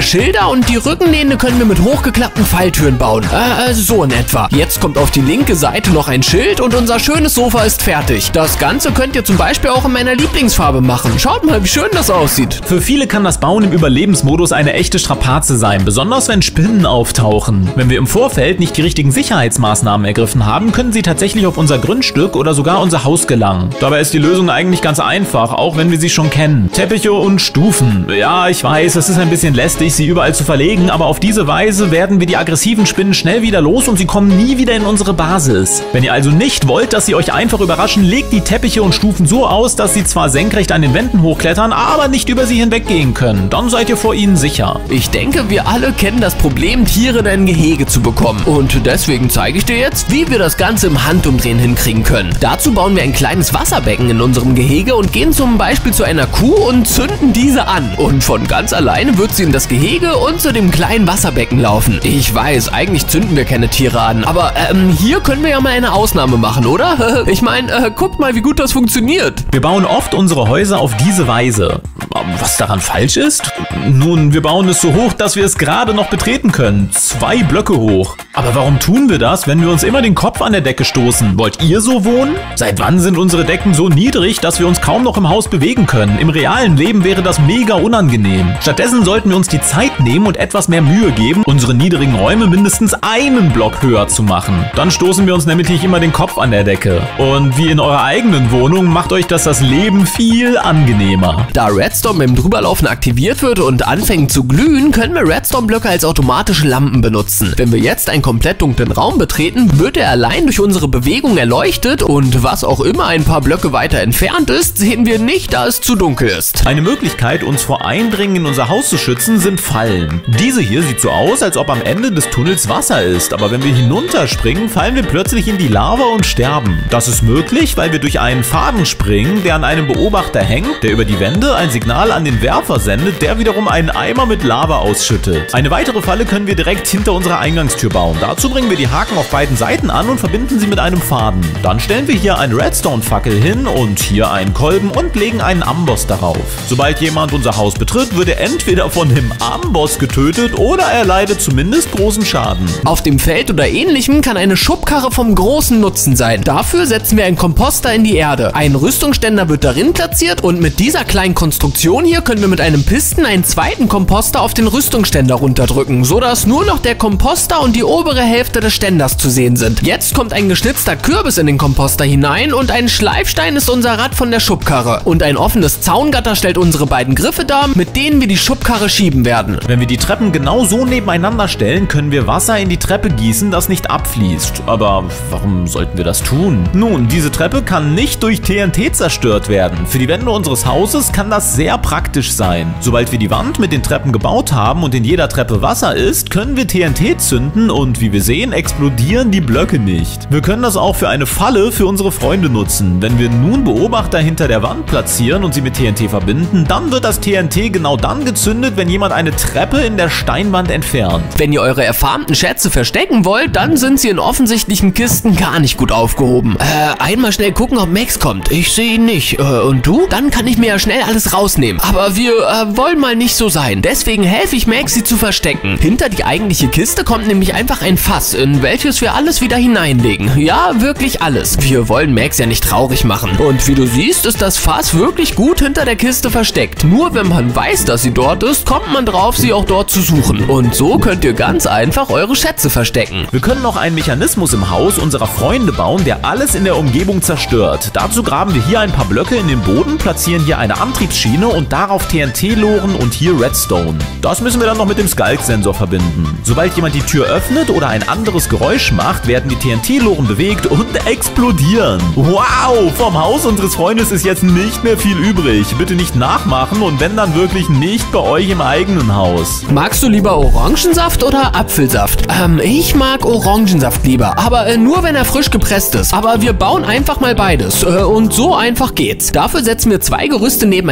Schilder und die Rückenlehne können wir mit hochgeklappten Falltüren bauen. Äh, so in etwa. Jetzt kommt auf die linke Seite noch ein Schild und unser schönes Sofa ist fertig. Das Ganze könnt ihr zum Beispiel auch in meiner Lieblingsfarbe machen. Schaut mal, wie schön das aussieht. Für viele kann das Bauen im Überlebensmodus eine echte Strapaze sein, besonders wenn Spinnen auftauchen. Wenn wir im Vorfeld nicht die richtigen Sicherheitsmaßnahmen ergriffen haben, können sie tatsächlich auf unser Grundstück oder sogar unser Haus gelangen. Dabei ist die Lösung eigentlich ganz einfach, auch wenn wir sie schon kennen. Teppiche und Stufen. Ja, ich weiß, es ist ein bisschen lästig, sie überall zu verlegen, aber auf diese Weise werden wir die aggressiven Spinnen schnell wieder los und sie kommen nie wieder in unsere Basis. Wenn ihr also nicht wollt, dass sie euch einfach überraschen, legt die Teppiche und Stufen so aus, dass sie zwar senkrecht an den Wänden hochklettern, aber nicht über sie hinweggehen können. Dann seid ihr vor ihnen sicher. Ich denke, wir alle kennen das Problem, Tiere in ein Gehege zu bekommen. Und deswegen zeige ich dir jetzt, wie wir das Ganze im Handumdrehen hinkriegen können. Dazu bauen wir ein kleines Wasserbecken in unserem Gehege und gehen zum Beispiel zu einer Kuh und zünden diese an. Und von ganz alleine wird sie in das Gehege und zu dem kleinen Wasserbecken laufen. Ich weiß, eigentlich zünden wir keine Tiere an, aber ähm, hier können wir ja mal eine Ausnahme machen, oder? Ich meine, äh, guckt mal, wie gut das funktioniert. Wir bauen oft unsere Häuser auf diese Weise. Was daran falsch ist? Nun, wir bauen es so hoch, dass wir es gerade noch betreten können. Zwei Blöcke hoch. Aber warum tun wir das, wenn wir uns immer den Kopf an der Decke stoßen? Wollt ihr so wohnen? Seit wann sind unsere Decken so niedrig, dass wir uns kaum noch im Haus bewegen können? Im realen Leben wäre das mega unangenehm. Stattdessen sollten wir uns die Zeit nehmen und etwas mehr Mühe geben, unsere niedrigen Räume mindestens einen Block höher zu machen. Dann stoßen wir uns nämlich nicht immer den Kopf an der Decke. Und wie in eurer eigenen Wohnung macht euch das das Leben viel angenehmer. Da Redstone beim Drüberlaufen aktiviert wird und anfängt zu glühen, können wir Redstone-Blöcke als automatische Lampen benutzen. Wenn wir jetzt einen komplett dunklen Raum betreten, wird er allein durch unsere Bewegung erleuchtet und was auch immer ein paar Blöcke weiter entfernt ist, sehen wir nicht, da es zu dunkel ist. Eine Möglichkeit, uns vor Eindringen in unser Haus zu schützen, sind Fallen. Diese hier sieht so aus, als ob am Ende des Tunnels Wasser ist, aber wenn wir hinunterspringen, fallen wir plötzlich in die Lava und sterben. Das ist möglich, weil wir durch einen Faden springen, der an einem Beobachter hängt, der über die Wände ein Signal an den Werfer sendet, der wiederum einen Eimer mit Lava ausschüttet. Eine weitere Falle können wir direkt hinter unserer Eingangstür bauen. Dazu bringen wir die Haken auf beiden Seiten an und verbinden sie mit einem Faden. Dann stellen wir hier eine Redstone-Fackel hin und hier einen Kolben und legen einen Amboss darauf. Sobald jemand unser Haus betritt, wird er entweder von dem Amboss getötet oder er leidet zumindest großen Schaden. Auf dem Feld oder ähnlichem kann eine Schubkarre vom großen Nutzen sein. Dafür setzen wir einen Komposter in die Erde. Ein Rüstungsständer wird darin platziert und mit dieser kleinen Konstruktion hier können wir mit einem Pisten einen zweiten Komposter auf den Rüstungsständer runterdrücken, sodass nur noch der Komposter und die obere Hälfte des Ständers zu sehen sind. Jetzt kommt ein geschnitzter Kürbis in den Komposter hinein und ein Schleifstein ist unser Rad von der Schubkarre. Und ein offenes Zaungatter stellt unsere beiden Griffe dar, mit denen wir die Schubkarre schieben werden. Wenn wir die Treppen genau so nebeneinander stellen, können wir Wasser in die Treppe gießen, das nicht abfließt. Aber warum sollten wir das tun? Nun, diese Treppe kann nicht durch T N T zerstört werden. Für die Wände unseres Hauses kann das sehr praktisch sein. Sobald wir die Wand mit den Treppen gebaut haben und in jeder Treppe Wasser ist, können wir T N T zünden und wie wir sehen, explodieren die Blöcke nicht. Wir können das auch für eine Falle für unsere Freunde nutzen. Wenn wir nun Beobachter hinter der Wand platzieren und sie mit T N T verbinden, dann wird das T N T genau dann gezündet, wenn jemand eine Treppe in der Steinwand entfernt. Wenn ihr eure erfarmten Schätze verstecken wollt, dann sind sie in offensichtlichen Kisten gar nicht gut aufgehoben. Äh, einmal schnell gucken, ob Max kommt. Ich sehe ihn nicht. Äh, und du? Dann kann ich mir ja schnell alles rausnehmen. Aber wir äh, wollen mal nicht so sein. Deswegen helfe ich Max, sie zu verstecken. Hinter die eigentliche Kiste kommt nämlich einfach ein Fass, in welches wir alles wieder hineinlegen. Ja, wirklich alles. Wir wollen Max ja nicht traurig machen. Und wie du siehst, ist das Fass wirklich gut hinter der Kiste versteckt. Nur wenn man weiß, dass sie dort ist, kommt man drauf, sie auch dort zu suchen. Und so könnt ihr ganz einfach eure Schätze verstecken. Wir können noch einen Mechanismus im Haus unserer Freunde bauen, der alles in der Umgebung zerstört. Dazu graben wir hier ein paar Blöcke in den Boden, platzieren hier eine Antriebsschiene und darauf T N T-Loren und hier Redstone. Das müssen wir dann noch mit dem Skulk-Sensor verbinden. Sobald jemand die Tür öffnet oder ein anderes Geräusch macht, werden die T N T-Loren bewegt und explodieren. Wow, vom Haus unseres Freundes ist jetzt nicht mehr viel übrig. Bitte nicht nachmachen und wenn dann wirklich nicht bei euch im eigenen Haus. Magst du lieber Orangensaft oder Apfelsaft? Ähm, ich mag Orangensaft lieber, aber äh, nur wenn er frisch gepresst ist. Aber wir bauen einfach mal beides äh, und so einfach geht's. Dafür setzen wir zwei Gerüste nebeneinander und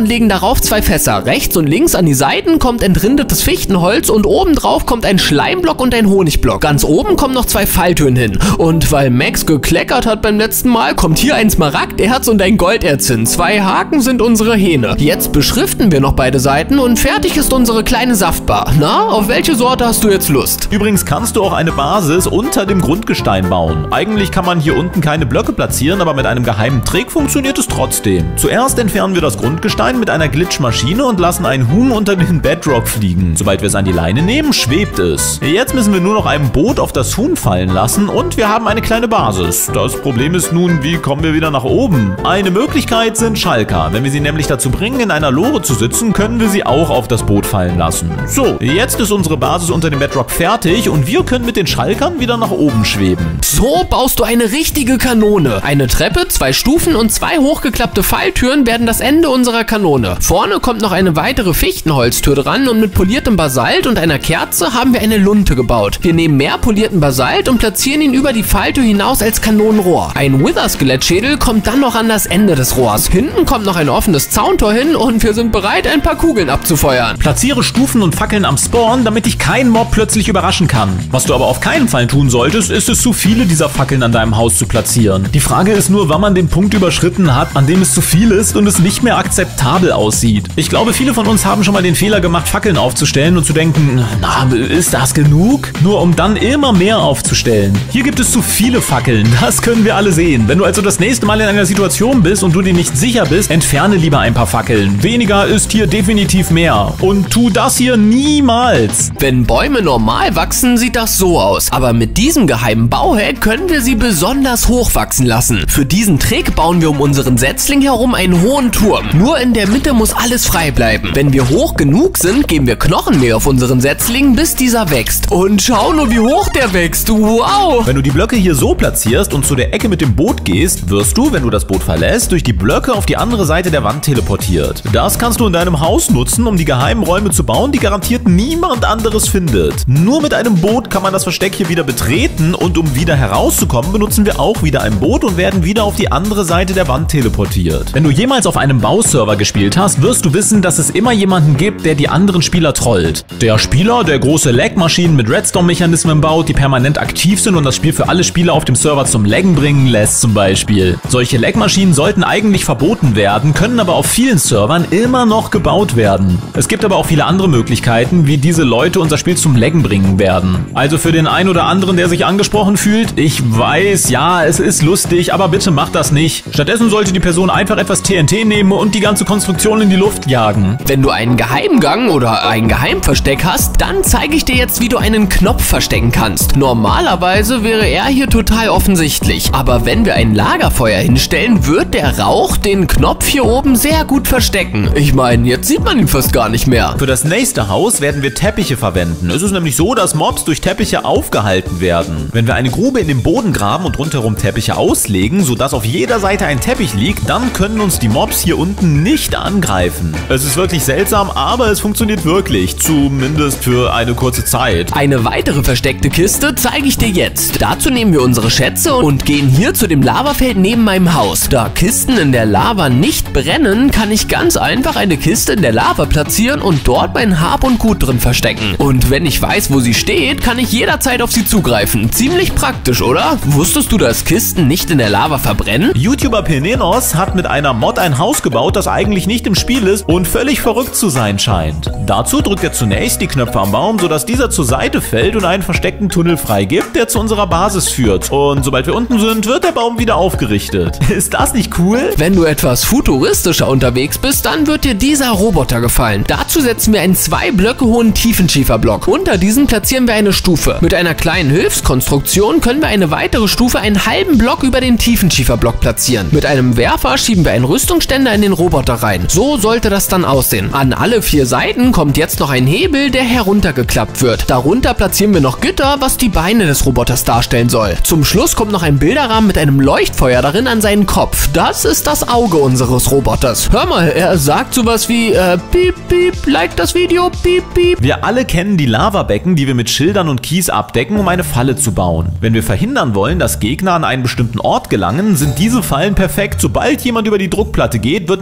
und legen darauf zwei Fässer. Rechts und links an die Seiten kommt entrindetes Fichtenholz und oben drauf kommt ein Schleimblock und ein Honigblock. Ganz oben kommen noch zwei Falltüren hin. Und weil Max gekleckert hat beim letzten Mal, kommt hier ein Smaragderz und ein Golderz hin. Zwei Haken sind unsere Hähne. Jetzt beschriften wir noch beide Seiten und fertig ist unsere kleine Saftbar. Na, auf welche Sorte hast du jetzt Lust? Übrigens kannst du auch eine Basis unter dem Grundgestein bauen. Eigentlich kann man hier unten keine Blöcke platzieren, aber mit einem geheimen Trick funktioniert es trotzdem. Zuerst entfernen wir das Grundgestein mit einer Glitchmaschine und lassen ein Huhn unter den Bedrock fliegen. Sobald wir es an die Leine nehmen, schwebt es. Jetzt müssen wir nur noch ein Boot auf das Huhn fallen lassen und wir haben eine kleine Basis. Das Problem ist nun, wie kommen wir wieder nach oben? Eine Möglichkeit sind Schalker. Wenn wir sie nämlich dazu bringen, in einer Lore zu sitzen, können wir sie auch auf das Boot fallen lassen. So, jetzt ist unsere Basis unter dem Bedrock fertig und wir können mit den Schalkern wieder nach oben schweben. So baust du eine richtige Kanone. Eine Treppe, zwei Stufen und zwei hochgeklappte Falltüren werden das Ende unserer Kanone. Vorne kommt noch eine weitere Fichtenholztür dran und mit poliertem Basalt und einer Kerze haben wir eine Lunte gebaut. Wir nehmen mehr polierten Basalt und platzieren ihn über die Falltür hinaus als Kanonenrohr. Ein Wither-Skelettschädel kommt dann noch an das Ende des Rohrs. Hinten kommt noch ein offenes Zauntor hin und wir sind bereit, ein paar Kugeln abzufeuern. Platziere Stufen und Fackeln am Spawn, damit dich kein Mob plötzlich überraschen kann. Was du aber auf keinen Fall tun solltest, ist es, zu viele dieser Fackeln an deinem Haus zu platzieren. Die Frage ist nur, wann man den Punkt überschritten hat, an dem es zu viel ist und es nicht mehr akzeptabel aussieht. Ich glaube, viele von uns haben schon mal den Fehler gemacht, Fackeln aufzustellen und zu denken, na, ist das genug? Nur um dann immer mehr aufzustellen. Hier gibt es zu viele Fackeln, das können wir alle sehen. Wenn du also das nächste Mal in einer Situation bist und du dir nicht sicher bist, entferne lieber ein paar Fackeln. Weniger ist hier definitiv mehr. Und tu das hier niemals. Wenn Bäume normal wachsen, sieht das so aus. Aber mit diesem geheimen Bauhack können wir sie besonders hoch wachsen lassen. Für diesen Trick bauen wir um unseren Setzling herum einen hohen Turm. Nur in der Mitte muss alles frei bleiben. Wenn wir hoch genug sind, geben wir Knochenmehl auf unseren Setzling, bis dieser wächst. Und schau nur, wie hoch der wächst. Wow! Wenn du die Blöcke hier so platzierst und zu der Ecke mit dem Boot gehst, wirst du, wenn du das Boot verlässt, durch die Blöcke auf die andere Seite der Wand teleportiert. Das kannst du in deinem Haus nutzen, um die geheimen Räume zu bauen, die garantiert niemand anderes findet. Nur mit einem Boot kann man das Versteck hier wieder betreten und um wieder herauszukommen, benutzen wir auch wieder ein Boot und werden wieder auf die andere Seite der Wand teleportiert. Wenn du jemals auf einem Bauserver gespielt hast, wirst du wissen, dass es immer jemanden gibt, der die anderen Spieler trollt. Der Spieler, der große Lag-Maschinen mit Redstone-Mechanismen baut, die permanent aktiv sind und das Spiel für alle Spieler auf dem Server zum Laggen bringen lässt zum Beispiel. Solche Lag-Maschinen sollten eigentlich verboten werden, können aber auf vielen Servern immer noch gebaut werden. Es gibt aber auch viele andere Möglichkeiten, wie diese Leute unser Spiel zum Laggen bringen werden. Also für den einen oder anderen, der sich angesprochen fühlt, ich weiß, ja, es ist lustig, aber bitte macht das nicht. Stattdessen sollte die Person einfach etwas T N T nehmen und die ganze Konstruktion in die Luft jagen. Wenn du einen Geheimgang oder ein Geheimversteck hast, dann zeige ich dir jetzt, wie du einen Knopf verstecken kannst. Normalerweise wäre er hier total offensichtlich, aber wenn wir ein Lagerfeuer hinstellen, wird der Rauch den Knopf hier oben sehr gut verstecken. Ich meine, jetzt sieht man ihn fast gar nicht mehr. Für das nächste Haus werden wir Teppiche verwenden. Es ist nämlich so, dass Mobs durch Teppiche aufgehalten werden. Wenn wir eine Grube in den Boden graben und rundherum Teppiche auslegen, sodass auf jeder Seite ein Teppich liegt, dann können uns die Mobs hier unten nicht angreifen. Es ist wirklich seltsam, aber es funktioniert wirklich. Zumindest für eine kurze Zeit. Eine weitere versteckte Kiste zeige ich dir jetzt. Dazu nehmen wir unsere Schätze und gehen hier zu dem Lavafeld neben meinem Haus. Da Kisten in der Lava nicht brennen, kann ich ganz einfach eine Kiste in der Lava platzieren und dort mein Hab und Gut drin verstecken. Und wenn ich weiß, wo sie steht, kann ich jederzeit auf sie zugreifen. Ziemlich praktisch, oder? Wusstest du, dass Kisten nicht in der Lava verbrennen? YouTuber Penenos hat mit einer Mod ein Haus gebaut, das eigentlich nicht im Spiel ist und völlig verrückt zu sein scheint. Dazu drückt er zunächst die Knöpfe am Baum, sodass dieser zur Seite fällt und einen versteckten Tunnel freigibt, der zu unserer Basis führt. Und sobald wir unten sind, wird der Baum wieder aufgerichtet. Ist das nicht cool? Wenn du etwas futuristischer unterwegs bist, dann wird dir dieser Roboter gefallen. Dazu setzen wir einen zwei Blöcke hohen Tiefenschieferblock. Unter diesem platzieren wir eine Stufe. Mit einer kleinen Hilfskonstruktion können wir eine weitere Stufe einen halben Block über den Tiefenschieferblock platzieren. Mit einem Werfer schieben wir einen Rüstungsständer in den Roboter rein. So sollte das dann aussehen. An alle vier Seiten kommt jetzt noch ein Hebel, der heruntergeklappt wird. Darunter platzieren wir noch Gitter, was die Beine des Roboters darstellen soll. Zum Schluss kommt noch ein Bilderrahmen mit einem Leuchtfeuer darin an seinen Kopf. Das ist das Auge unseres Roboters. Hör mal, er sagt sowas wie äh, piep, piep, like das Video, piep, piep. Wir alle kennen die Lavabecken, die wir mit Schildern und Kies abdecken, um eine Falle zu bauen. Wenn wir verhindern wollen, dass Gegner an einen bestimmten Ort gelangen, sind diese Fallen perfekt. Sobald jemand über die Druckplatte geht, wird nämlich der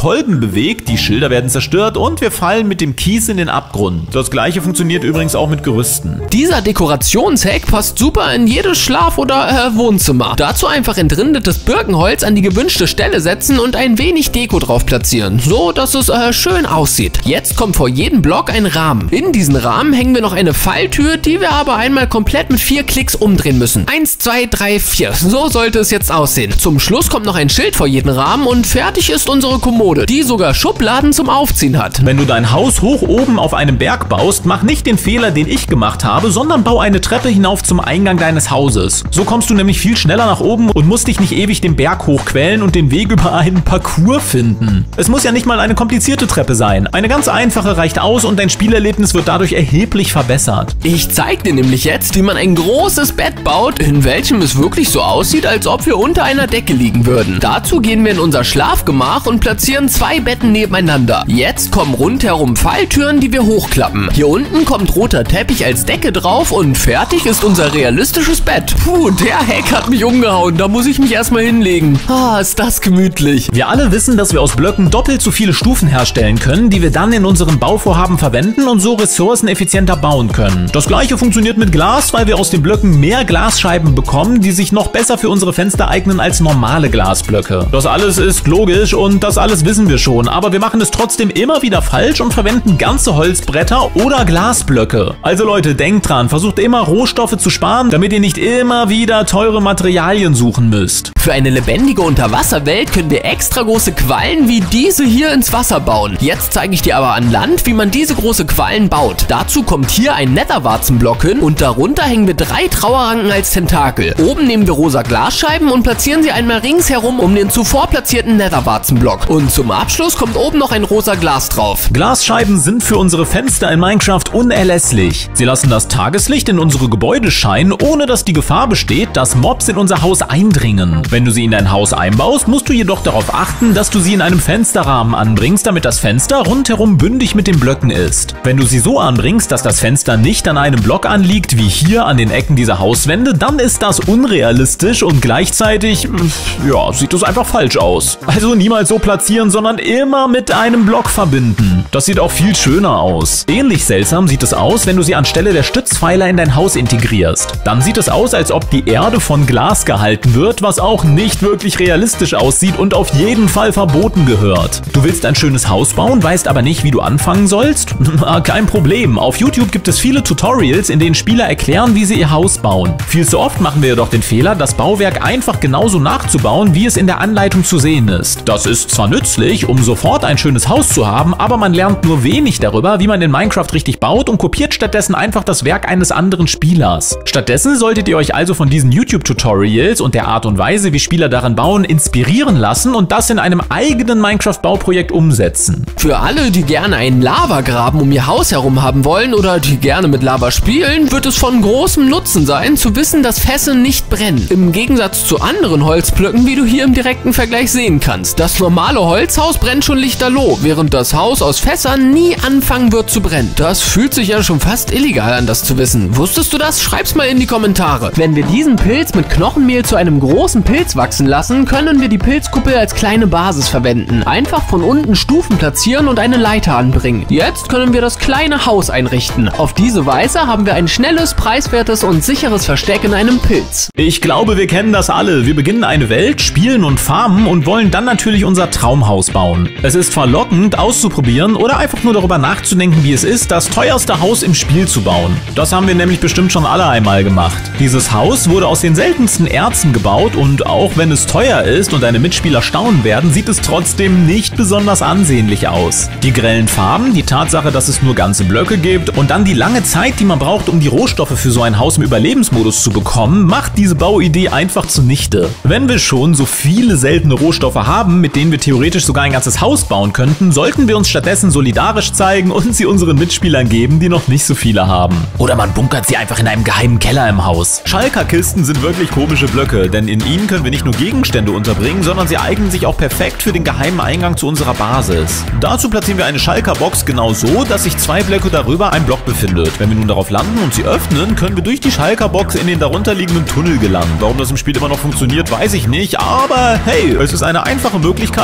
Kolben bewegt, die Schilder werden zerstört und wir fallen mit dem Kies in den Abgrund. Das gleiche funktioniert übrigens auch mit Gerüsten. Dieser Dekorationshack passt super in jedes Schlaf- oder äh, Wohnzimmer. Dazu einfach entrindetes Birkenholz an die gewünschte Stelle setzen und ein wenig Deko drauf platzieren, so dass es äh, schön aussieht. Jetzt kommt vor jedem Block ein Rahmen. In diesen Rahmen hängen wir noch eine Falltür, die wir aber einmal komplett mit vier Klicks umdrehen müssen. Eins, zwei, drei, vier. So sollte es jetzt aussehen. Zum Schluss kommt noch ein Schild vor jeden Rahmen und fertig ist unsere Kommode, die sogar Schubladen zum Aufziehen hat. Wenn du dein Haus hoch oben auf einem Berg baust, mach nicht den Fehler, den ich gemacht habe, sondern bau eine Treppe hinauf zum Eingang deines Hauses. So kommst du nämlich viel schneller nach oben und musst dich nicht ewig den Berg hochquälen und den Weg über einen Parcours finden. Es muss ja nicht mal eine komplizierte Treppe sein. Eine ganz einfache reicht aus und dein Spielerlebnis wird dadurch erheblich verbessert. Ich zeig dir nämlich jetzt, wie man ein großes Bett baut, in welchem es wirklich so aussieht, als ob wir unter einer Decke liegen würden. Dazu gehen wir in unser Schlafgemach und platzieren zwei Betten nebeneinander. Jetzt kommen rundherum Falltüren, die wir hochklappen. Hier unten kommt roter Teppich als Decke drauf und fertig ist unser realistisches Bett. Puh, der Hack hat mich umgehauen, da muss ich mich erstmal hinlegen. Ah, ist das gemütlich. Wir alle wissen, dass wir aus Blöcken doppelt so viele Stufen herstellen können, die wir dann in unserem Bauvorhaben verwenden und so ressourceneffizienter bauen können. Das gleiche funktioniert mit Glas, weil wir aus den Blöcken mehr Glasscheiben bekommen, die sich noch besser für unsere Fenster eignen als normale Glasblöcke. Das alles ist logisch und das alles wissen wir schon, aber wir machen es trotzdem immer wieder falsch und verwenden ganze Holzbretter oder Glasblöcke. Also Leute, denkt dran, versucht immer Rohstoffe zu sparen, damit ihr nicht immer wieder teure Materialien suchen müsst. Für eine lebendige Unterwasserwelt können wir extra große Quallen wie diese hier ins Wasser bauen. Jetzt zeige ich dir aber an Land, wie man diese große Quallen baut. Dazu kommt hier ein Netherwarzenblock hin und darunter hängen wir drei Trauerranken als Tentakel. Oben nehmen wir rosa Glasscheiben und platzieren sie einmal ringsherum um den zuvor platzierten Netherwarzenblock. Und zum Abschluss kommt oben noch ein rosa Glas drauf. Glasscheiben sind für unsere Fenster in Minecraft unerlässlich. Sie lassen das Tageslicht in unsere Gebäude scheinen, ohne dass die Gefahr besteht, dass Mobs in unser Haus eindringen. Wenn du sie in dein Haus einbaust, musst du jedoch darauf achten, dass du sie in einem Fensterrahmen anbringst, damit das Fenster rundherum bündig mit den Blöcken ist. Wenn du sie so anbringst, dass das Fenster nicht an einem Block anliegt, wie hier an den Ecken dieser Hauswände, dann ist das unrealistisch und gleichzeitig, ja, sieht es einfach falsch aus. Also niemals so platzieren, sondern immer mit einem Block verbinden. Das sieht auch viel schöner aus. Ähnlich seltsam sieht es aus, wenn du sie anstelle der Stützpfeiler in dein Haus integrierst. Dann sieht es aus, als ob die Erde von Glas gehalten wird, was auch nicht wirklich realistisch aussieht und auf jeden Fall verboten gehört. Du willst ein schönes Haus bauen, weißt aber nicht, wie du anfangen sollst? Kein Problem. Auf YouTube gibt es viele Tutorials, in denen Spieler erklären, wie sie ihr Haus bauen. Viel zu oft machen wir jedoch den Fehler, das Bauwerk einfach genauso nachzubauen, wie es in der Anleitung zu sehen ist. Das ist zwar nützlich, um sofort ein schönes Haus zu haben, aber man lernt nur wenig darüber, wie man in Minecraft richtig baut und kopiert stattdessen einfach das Werk eines anderen Spielers. Stattdessen solltet ihr euch also von diesen YouTube-Tutorials und der Art und Weise, wie Spieler daran bauen, inspirieren lassen und das in einem eigenen Minecraft-Bauprojekt umsetzen. Für alle, die gerne einen Lavagraben um ihr Haus herum haben wollen oder die gerne mit Lava spielen, wird es von großem Nutzen sein, zu wissen, dass Fässer nicht brennen. Im Gegensatz zu anderen Holzblöcken, wie du hier im direkten Vergleich sehen kannst. Das normale Holzhaus brennt schon lichterloh, während das Haus aus Fässern nie anfangen wird zu brennen. Das fühlt sich ja schon fast illegal an, das zu wissen. Wusstest du das? Schreib's mal in die Kommentare. Wenn wir diesen Pilz mit Knochenmehl zu einem großen Pilz wachsen lassen, können wir die Pilzkuppel als kleine Basis verwenden. Einfach von unten Stufen platzieren und eine Leiter anbringen. Jetzt können wir das kleine Haus einrichten. Auf diese Weise haben wir ein schnelles, preiswertes und sicheres Versteck in einem Pilz. Ich glaube, wir kennen das alle. Wir beginnen eine Welt, spielen und farmen und wollen dann natürlich unser Traumhaus bauen. Es ist verlockend auszuprobieren oder einfach nur darüber nachzudenken, wie es ist, das teuerste Haus im Spiel zu bauen. Das haben wir nämlich bestimmt schon alle einmal gemacht. Dieses Haus wurde aus den seltensten Erzen gebaut und auch wenn es teuer ist und deine Mitspieler staunen werden, sieht es trotzdem nicht besonders ansehnlich aus. Die grellen Farben, die Tatsache, dass es nur ganze Blöcke gibt und dann die lange Zeit, die man braucht, um die Rohstoffe für so ein Haus im Überlebensmodus zu bekommen, macht diese Bauidee einfach zunichte. Wenn wir schon so viele seltene Rohstoffe haben, mit denen wir theoretisch sogar ein ganzes Haus bauen könnten, sollten wir uns stattdessen solidarisch zeigen und sie unseren Mitspielern geben, die noch nicht so viele haben. Oder man bunkert sie einfach in einem geheimen Keller im Haus. Schalkerkisten sind wirklich komische Blöcke, denn in ihnen können wir nicht nur Gegenstände unterbringen, sondern sie eignen sich auch perfekt für den geheimen Eingang zu unserer Basis. Dazu platzieren wir eine Schalkerbox genau so, dass sich zwei Blöcke darüber ein Block befindet. Wenn wir nun darauf landen und sie öffnen, können wir durch die Schalkerbox in den darunterliegenden Tunnel gelangen. Warum das im Spiel immer noch funktioniert, weiß ich nicht, aber hey, es ist eine einfache Möglichkeit, unsere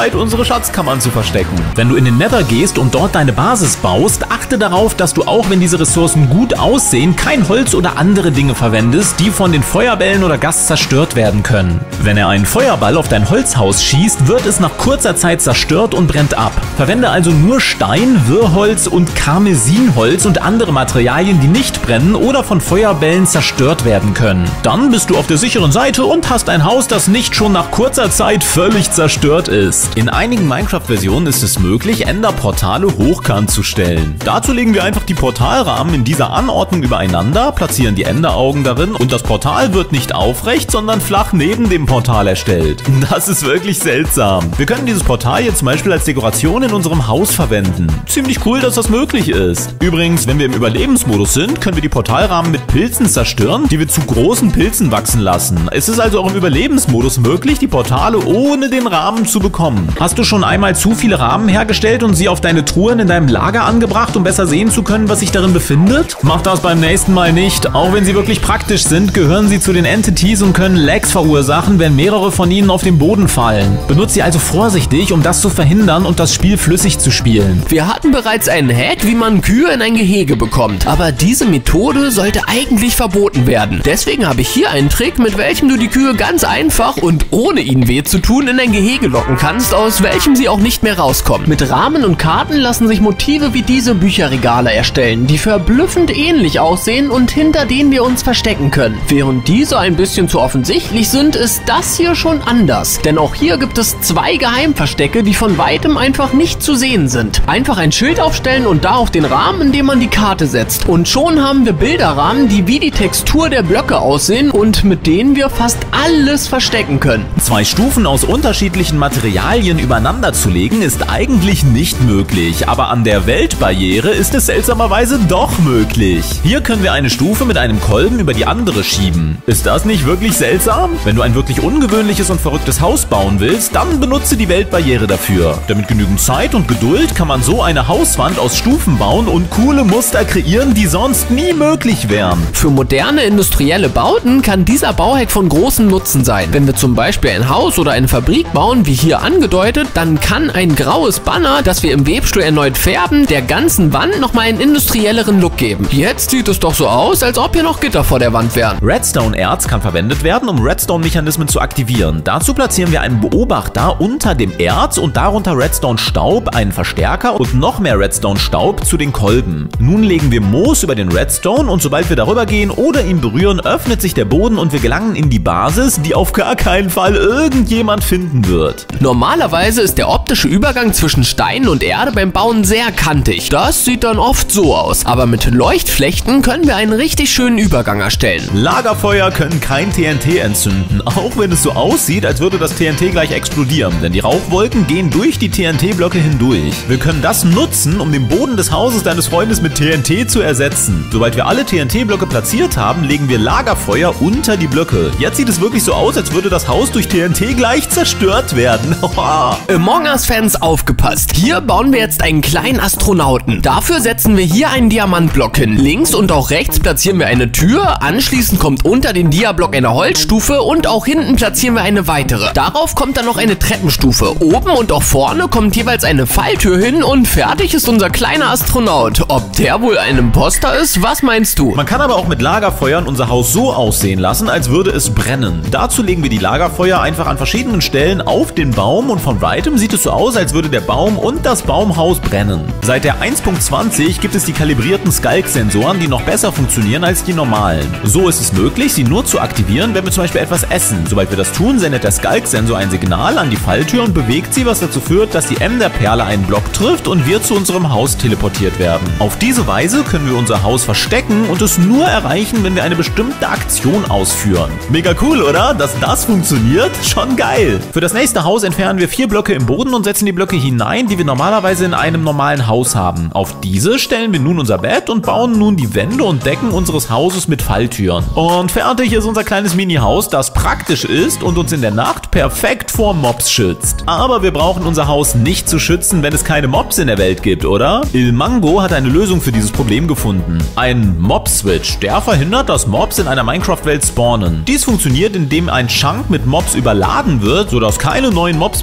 weitere Schatzkammern zu verstecken. Wenn du in den Nether gehst und dort deine Basis baust, achte darauf, dass du auch wenn diese Ressourcen gut aussehen, kein Holz oder andere Dinge verwendest, die von den Feuerbällen oder Gas zerstört werden können. Wenn er einen Feuerball auf dein Holzhaus schießt, wird es nach kurzer Zeit zerstört und brennt ab. Verwende also nur Stein, Wirrholz und Karmesinholz und andere Materialien, die nicht brennen oder von Feuerbällen zerstört werden können. Dann bist du auf der sicheren Seite und hast ein Haus, das nicht schon nach kurzer Zeit völlig zerstört ist. In einigen Minecraft-Versionen ist es möglich, Enderportale hochkant zu stellen. Dazu legen wir einfach die Portalrahmen in dieser Anordnung übereinander, platzieren die Enderaugen darin und das Portal wird nicht aufrecht, sondern flach neben dem Portal erstellt. Das ist wirklich seltsam. Wir können dieses Portal jetzt zum Beispiel als Dekoration in unserem Haus verwenden. Ziemlich cool, dass das möglich ist. Übrigens, wenn wir im Überlebensmodus sind, können wir die Portalrahmen mit Pilzen zerstören, die wir zu großen Pilzen wachsen lassen. Es ist also auch im Überlebensmodus möglich, die Portale ohne den Rahmen zu bekommen. Hast du schon einmal zu viele Rahmen hergestellt und sie auf deine Truhen in deinem Lager angebracht, um besser sehen zu können, was sich darin befindet? Mach das beim nächsten Mal nicht. Auch wenn sie wirklich praktisch sind, gehören sie zu den Entities und können Lags verursachen, wenn mehrere von ihnen auf den Boden fallen. Benutze sie also vorsichtig, um das zu verhindern und das Spiel flüssig zu spielen. Wir hatten bereits einen Hack, wie man Kühe in ein Gehege bekommt, aber diese Methode sollte eigentlich verboten werden. Deswegen habe ich hier einen Trick, mit welchem du die Kühe ganz einfach und ohne ihnen weh zu tun in ein Gehege locken kannst, aus welchem sie auch nicht mehr rauskommen. Mit Rahmen und Karten lassen sich Motive wie diese Bücherregale erstellen, die verblüffend ähnlich aussehen und hinter denen wir uns verstecken können. Während diese ein bisschen zu offensichtlich sind, ist das hier schon anders. Denn auch hier gibt es zwei Geheimverstecke, die von weitem einfach nicht zu sehen sind. Einfach ein Schild aufstellen und da auf den Rahmen, in dem man die Karte setzt. Und schon haben wir Bilderrahmen, die wie die Textur der Blöcke aussehen und mit denen wir fast alles verstecken können. Zwei Stufen aus unterschiedlichen Materialien übereinander zu legen, ist eigentlich nicht möglich, aber an der Weltbarriere ist es seltsamerweise doch möglich. Hier können wir eine Stufe mit einem Kolben über die andere schieben. Ist das nicht wirklich seltsam? Wenn du ein wirklich ungewöhnliches und verrücktes Haus bauen willst, dann benutze die Weltbarriere dafür. Denn mit genügend Zeit und Geduld kann man so eine Hauswand aus Stufen bauen und coole Muster kreieren, die sonst nie möglich wären. Für moderne industrielle Bauten kann dieser Bauhack von großem Nutzen sein. Wenn wir zum Beispiel ein Haus oder eine Fabrik bauen, wie hier angedeutet, dann kann ein graues Banner, das wir im Webstuhl erneut färben, der ganzen Wand nochmal einen industrielleren Look geben. Jetzt sieht es doch so aus, als ob hier noch Gitter vor der Wand wären. Redstone-Erz kann verwendet werden, um Redstone-Mechanismen zu aktivieren. Dazu platzieren wir einen Beobachter unter dem Erz und darunter Redstone-Staub, einen Verstärker und noch mehr Redstone-Staub zu den Kolben. Nun legen wir Moos über den Redstone und sobald wir darüber gehen oder ihn berühren, öffnet sich der Boden und wir gelangen in die Basis, die auf gar keinen Fall irgendjemand finden wird. Normalerweise ist der optische Übergang zwischen Stein und Erde beim Bauen sehr kantig. Das sieht dann oft so aus, aber mit Leuchtflechten können wir einen richtig schönen Übergang erstellen. Lagerfeuer können kein T N T entzünden, auch wenn es so aussieht, als würde das T N T gleich explodieren, denn die Rauchwolken gehen durch die T N T-Blöcke hindurch. Wir können das nutzen, um den Boden des Hauses deines Freundes mit T N T zu ersetzen. Sobald wir alle T N T-Blöcke platziert haben, legen wir Lagerfeuer unter die Blöcke. Jetzt sieht es wirklich so aus, als würde das Haus durch T N T gleich zerstört werden. Among Us-Fans aufgepasst. Hier bauen wir jetzt einen kleinen Astronauten. Dafür setzen wir hier einen Diamantblock hin. Links und auch rechts platzieren wir eine Tür. Anschließend kommt unter den Diablock eine Holzstufe und auch hinten platzieren wir eine weitere. Darauf kommt dann noch eine Treppenstufe. Oben und auch vorne kommt jeweils eine Falltür hin und fertig ist unser kleiner Astronaut. Ob der wohl ein Imposter ist? Was meinst du? Man kann aber auch mit Lagerfeuern unser Haus so aussehen lassen, als würde es brennen. Dazu legen wir die Lagerfeuer einfach an verschiedenen Stellen auf den Baum und von weitem sieht es so aus, als würde der Baum und das Baumhaus brennen. Seit der eins Punkt zwanzig gibt es die kalibrierten Sculk-Sensoren, die noch besser funktionieren als die normalen. So ist es möglich, sie nur zu aktivieren, wenn wir zum Beispiel etwas essen. Sobald wir das tun, sendet der Sculk-Sensor ein Signal an die Falltür und bewegt sie, was dazu führt, dass die Enderperle einen Block trifft und wir zu unserem Haus teleportiert werden. Auf diese Weise können wir unser Haus verstecken und es nur erreichen, wenn wir eine bestimmte Aktion ausführen. Mega cool, oder? Dass das funktioniert? Schon geil! Für das nächste Haus entfernen wir vier Blöcke im Boden und setzen die Blöcke hinein, die wir normalerweise in einem normalen Haus haben. Auf diese stellen wir nun unser Bett und bauen nun die Wände und Decken unseres Hauses mit Falltüren. Und fertig ist unser kleines Mini-Haus, das praktisch ist und uns in der Nacht perfekt vor Mobs schützt. Aber wir brauchen unser Haus nicht zu schützen, wenn es keine Mobs in der Welt gibt, oder? Ilmango hat eine Lösung für dieses Problem gefunden. Ein Mob-Switch, der verhindert, dass Mobs in einer Minecraft-Welt spawnen. Dies funktioniert, indem ein Chunk mit Mobs überladen wird, sodass keine neuen Mobs mehr spawnen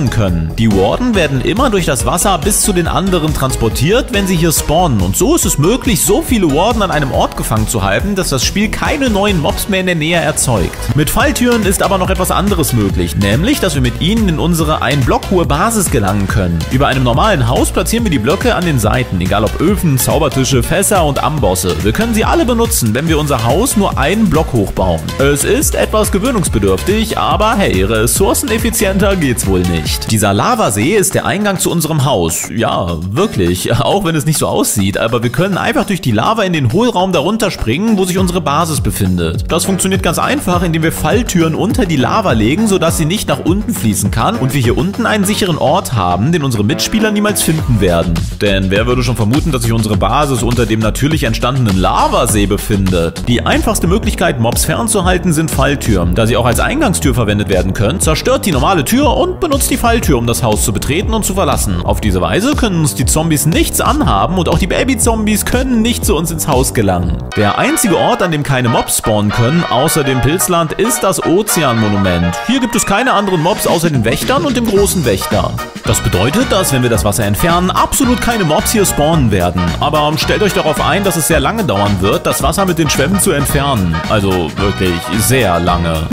spawnen können. Die Warden werden immer durch das Wasser bis zu den anderen transportiert, wenn sie hier spawnen. Und so ist es möglich, so viele Warden an einem Ort gefangen zu halten, dass das Spiel keine neuen Mobs mehr in der Nähe erzeugt. Mit Falltüren ist aber noch etwas anderes möglich, nämlich, dass wir mit ihnen in unsere ein Block hohe Basis gelangen können. Über einem normalen Haus platzieren wir die Blöcke an den Seiten, egal ob Öfen, Zaubertische, Fässer und Ambosse. Wir können sie alle benutzen, wenn wir unser Haus nur einen Block hochbauen. Es ist etwas gewöhnungsbedürftig, aber hey, ressourceneffizienter geht's wohl nicht. Dieser Lavasee ist der Eingang zu unserem Haus. Ja, wirklich, auch wenn es nicht so aussieht, aber wir können einfach durch die Lava in den Hohlraum darunter springen, wo sich unsere Basis befindet. Das funktioniert ganz einfach, indem wir Falltüren unter die Lava legen, sodass sie nicht nach unten fließen kann und wir hier unten einen sicheren Ort haben, den unsere Mitspieler niemals finden werden. Denn wer würde schon vermuten, dass sich unsere Basis unter dem natürlich entstandenen Lavasee befindet? Die einfachste Möglichkeit, Mobs fernzuhalten, sind Falltüren. Da sie auch als Eingangstür verwendet werden können, zerstört die normale Tür und benutzt die Falltür, um das Haus zu betreten und zu verlassen. Auf diese Weise können uns die Zombies nichts anhaben und auch die Baby-Zombies können nicht zu uns ins Haus gelangen. Der einzige Ort, an dem keine Mobs spawnen können, außer dem Pilzland, ist das Ozeanmonument. Hier gibt es keine anderen Mobs außer den Wächtern und dem großen Wächter. Das bedeutet, dass, wenn wir das Wasser entfernen, absolut keine Mobs hier spawnen werden. Aber stellt euch darauf ein, dass es sehr lange dauern wird, das Wasser mit den Schwämmen zu entfernen. Also wirklich sehr lange.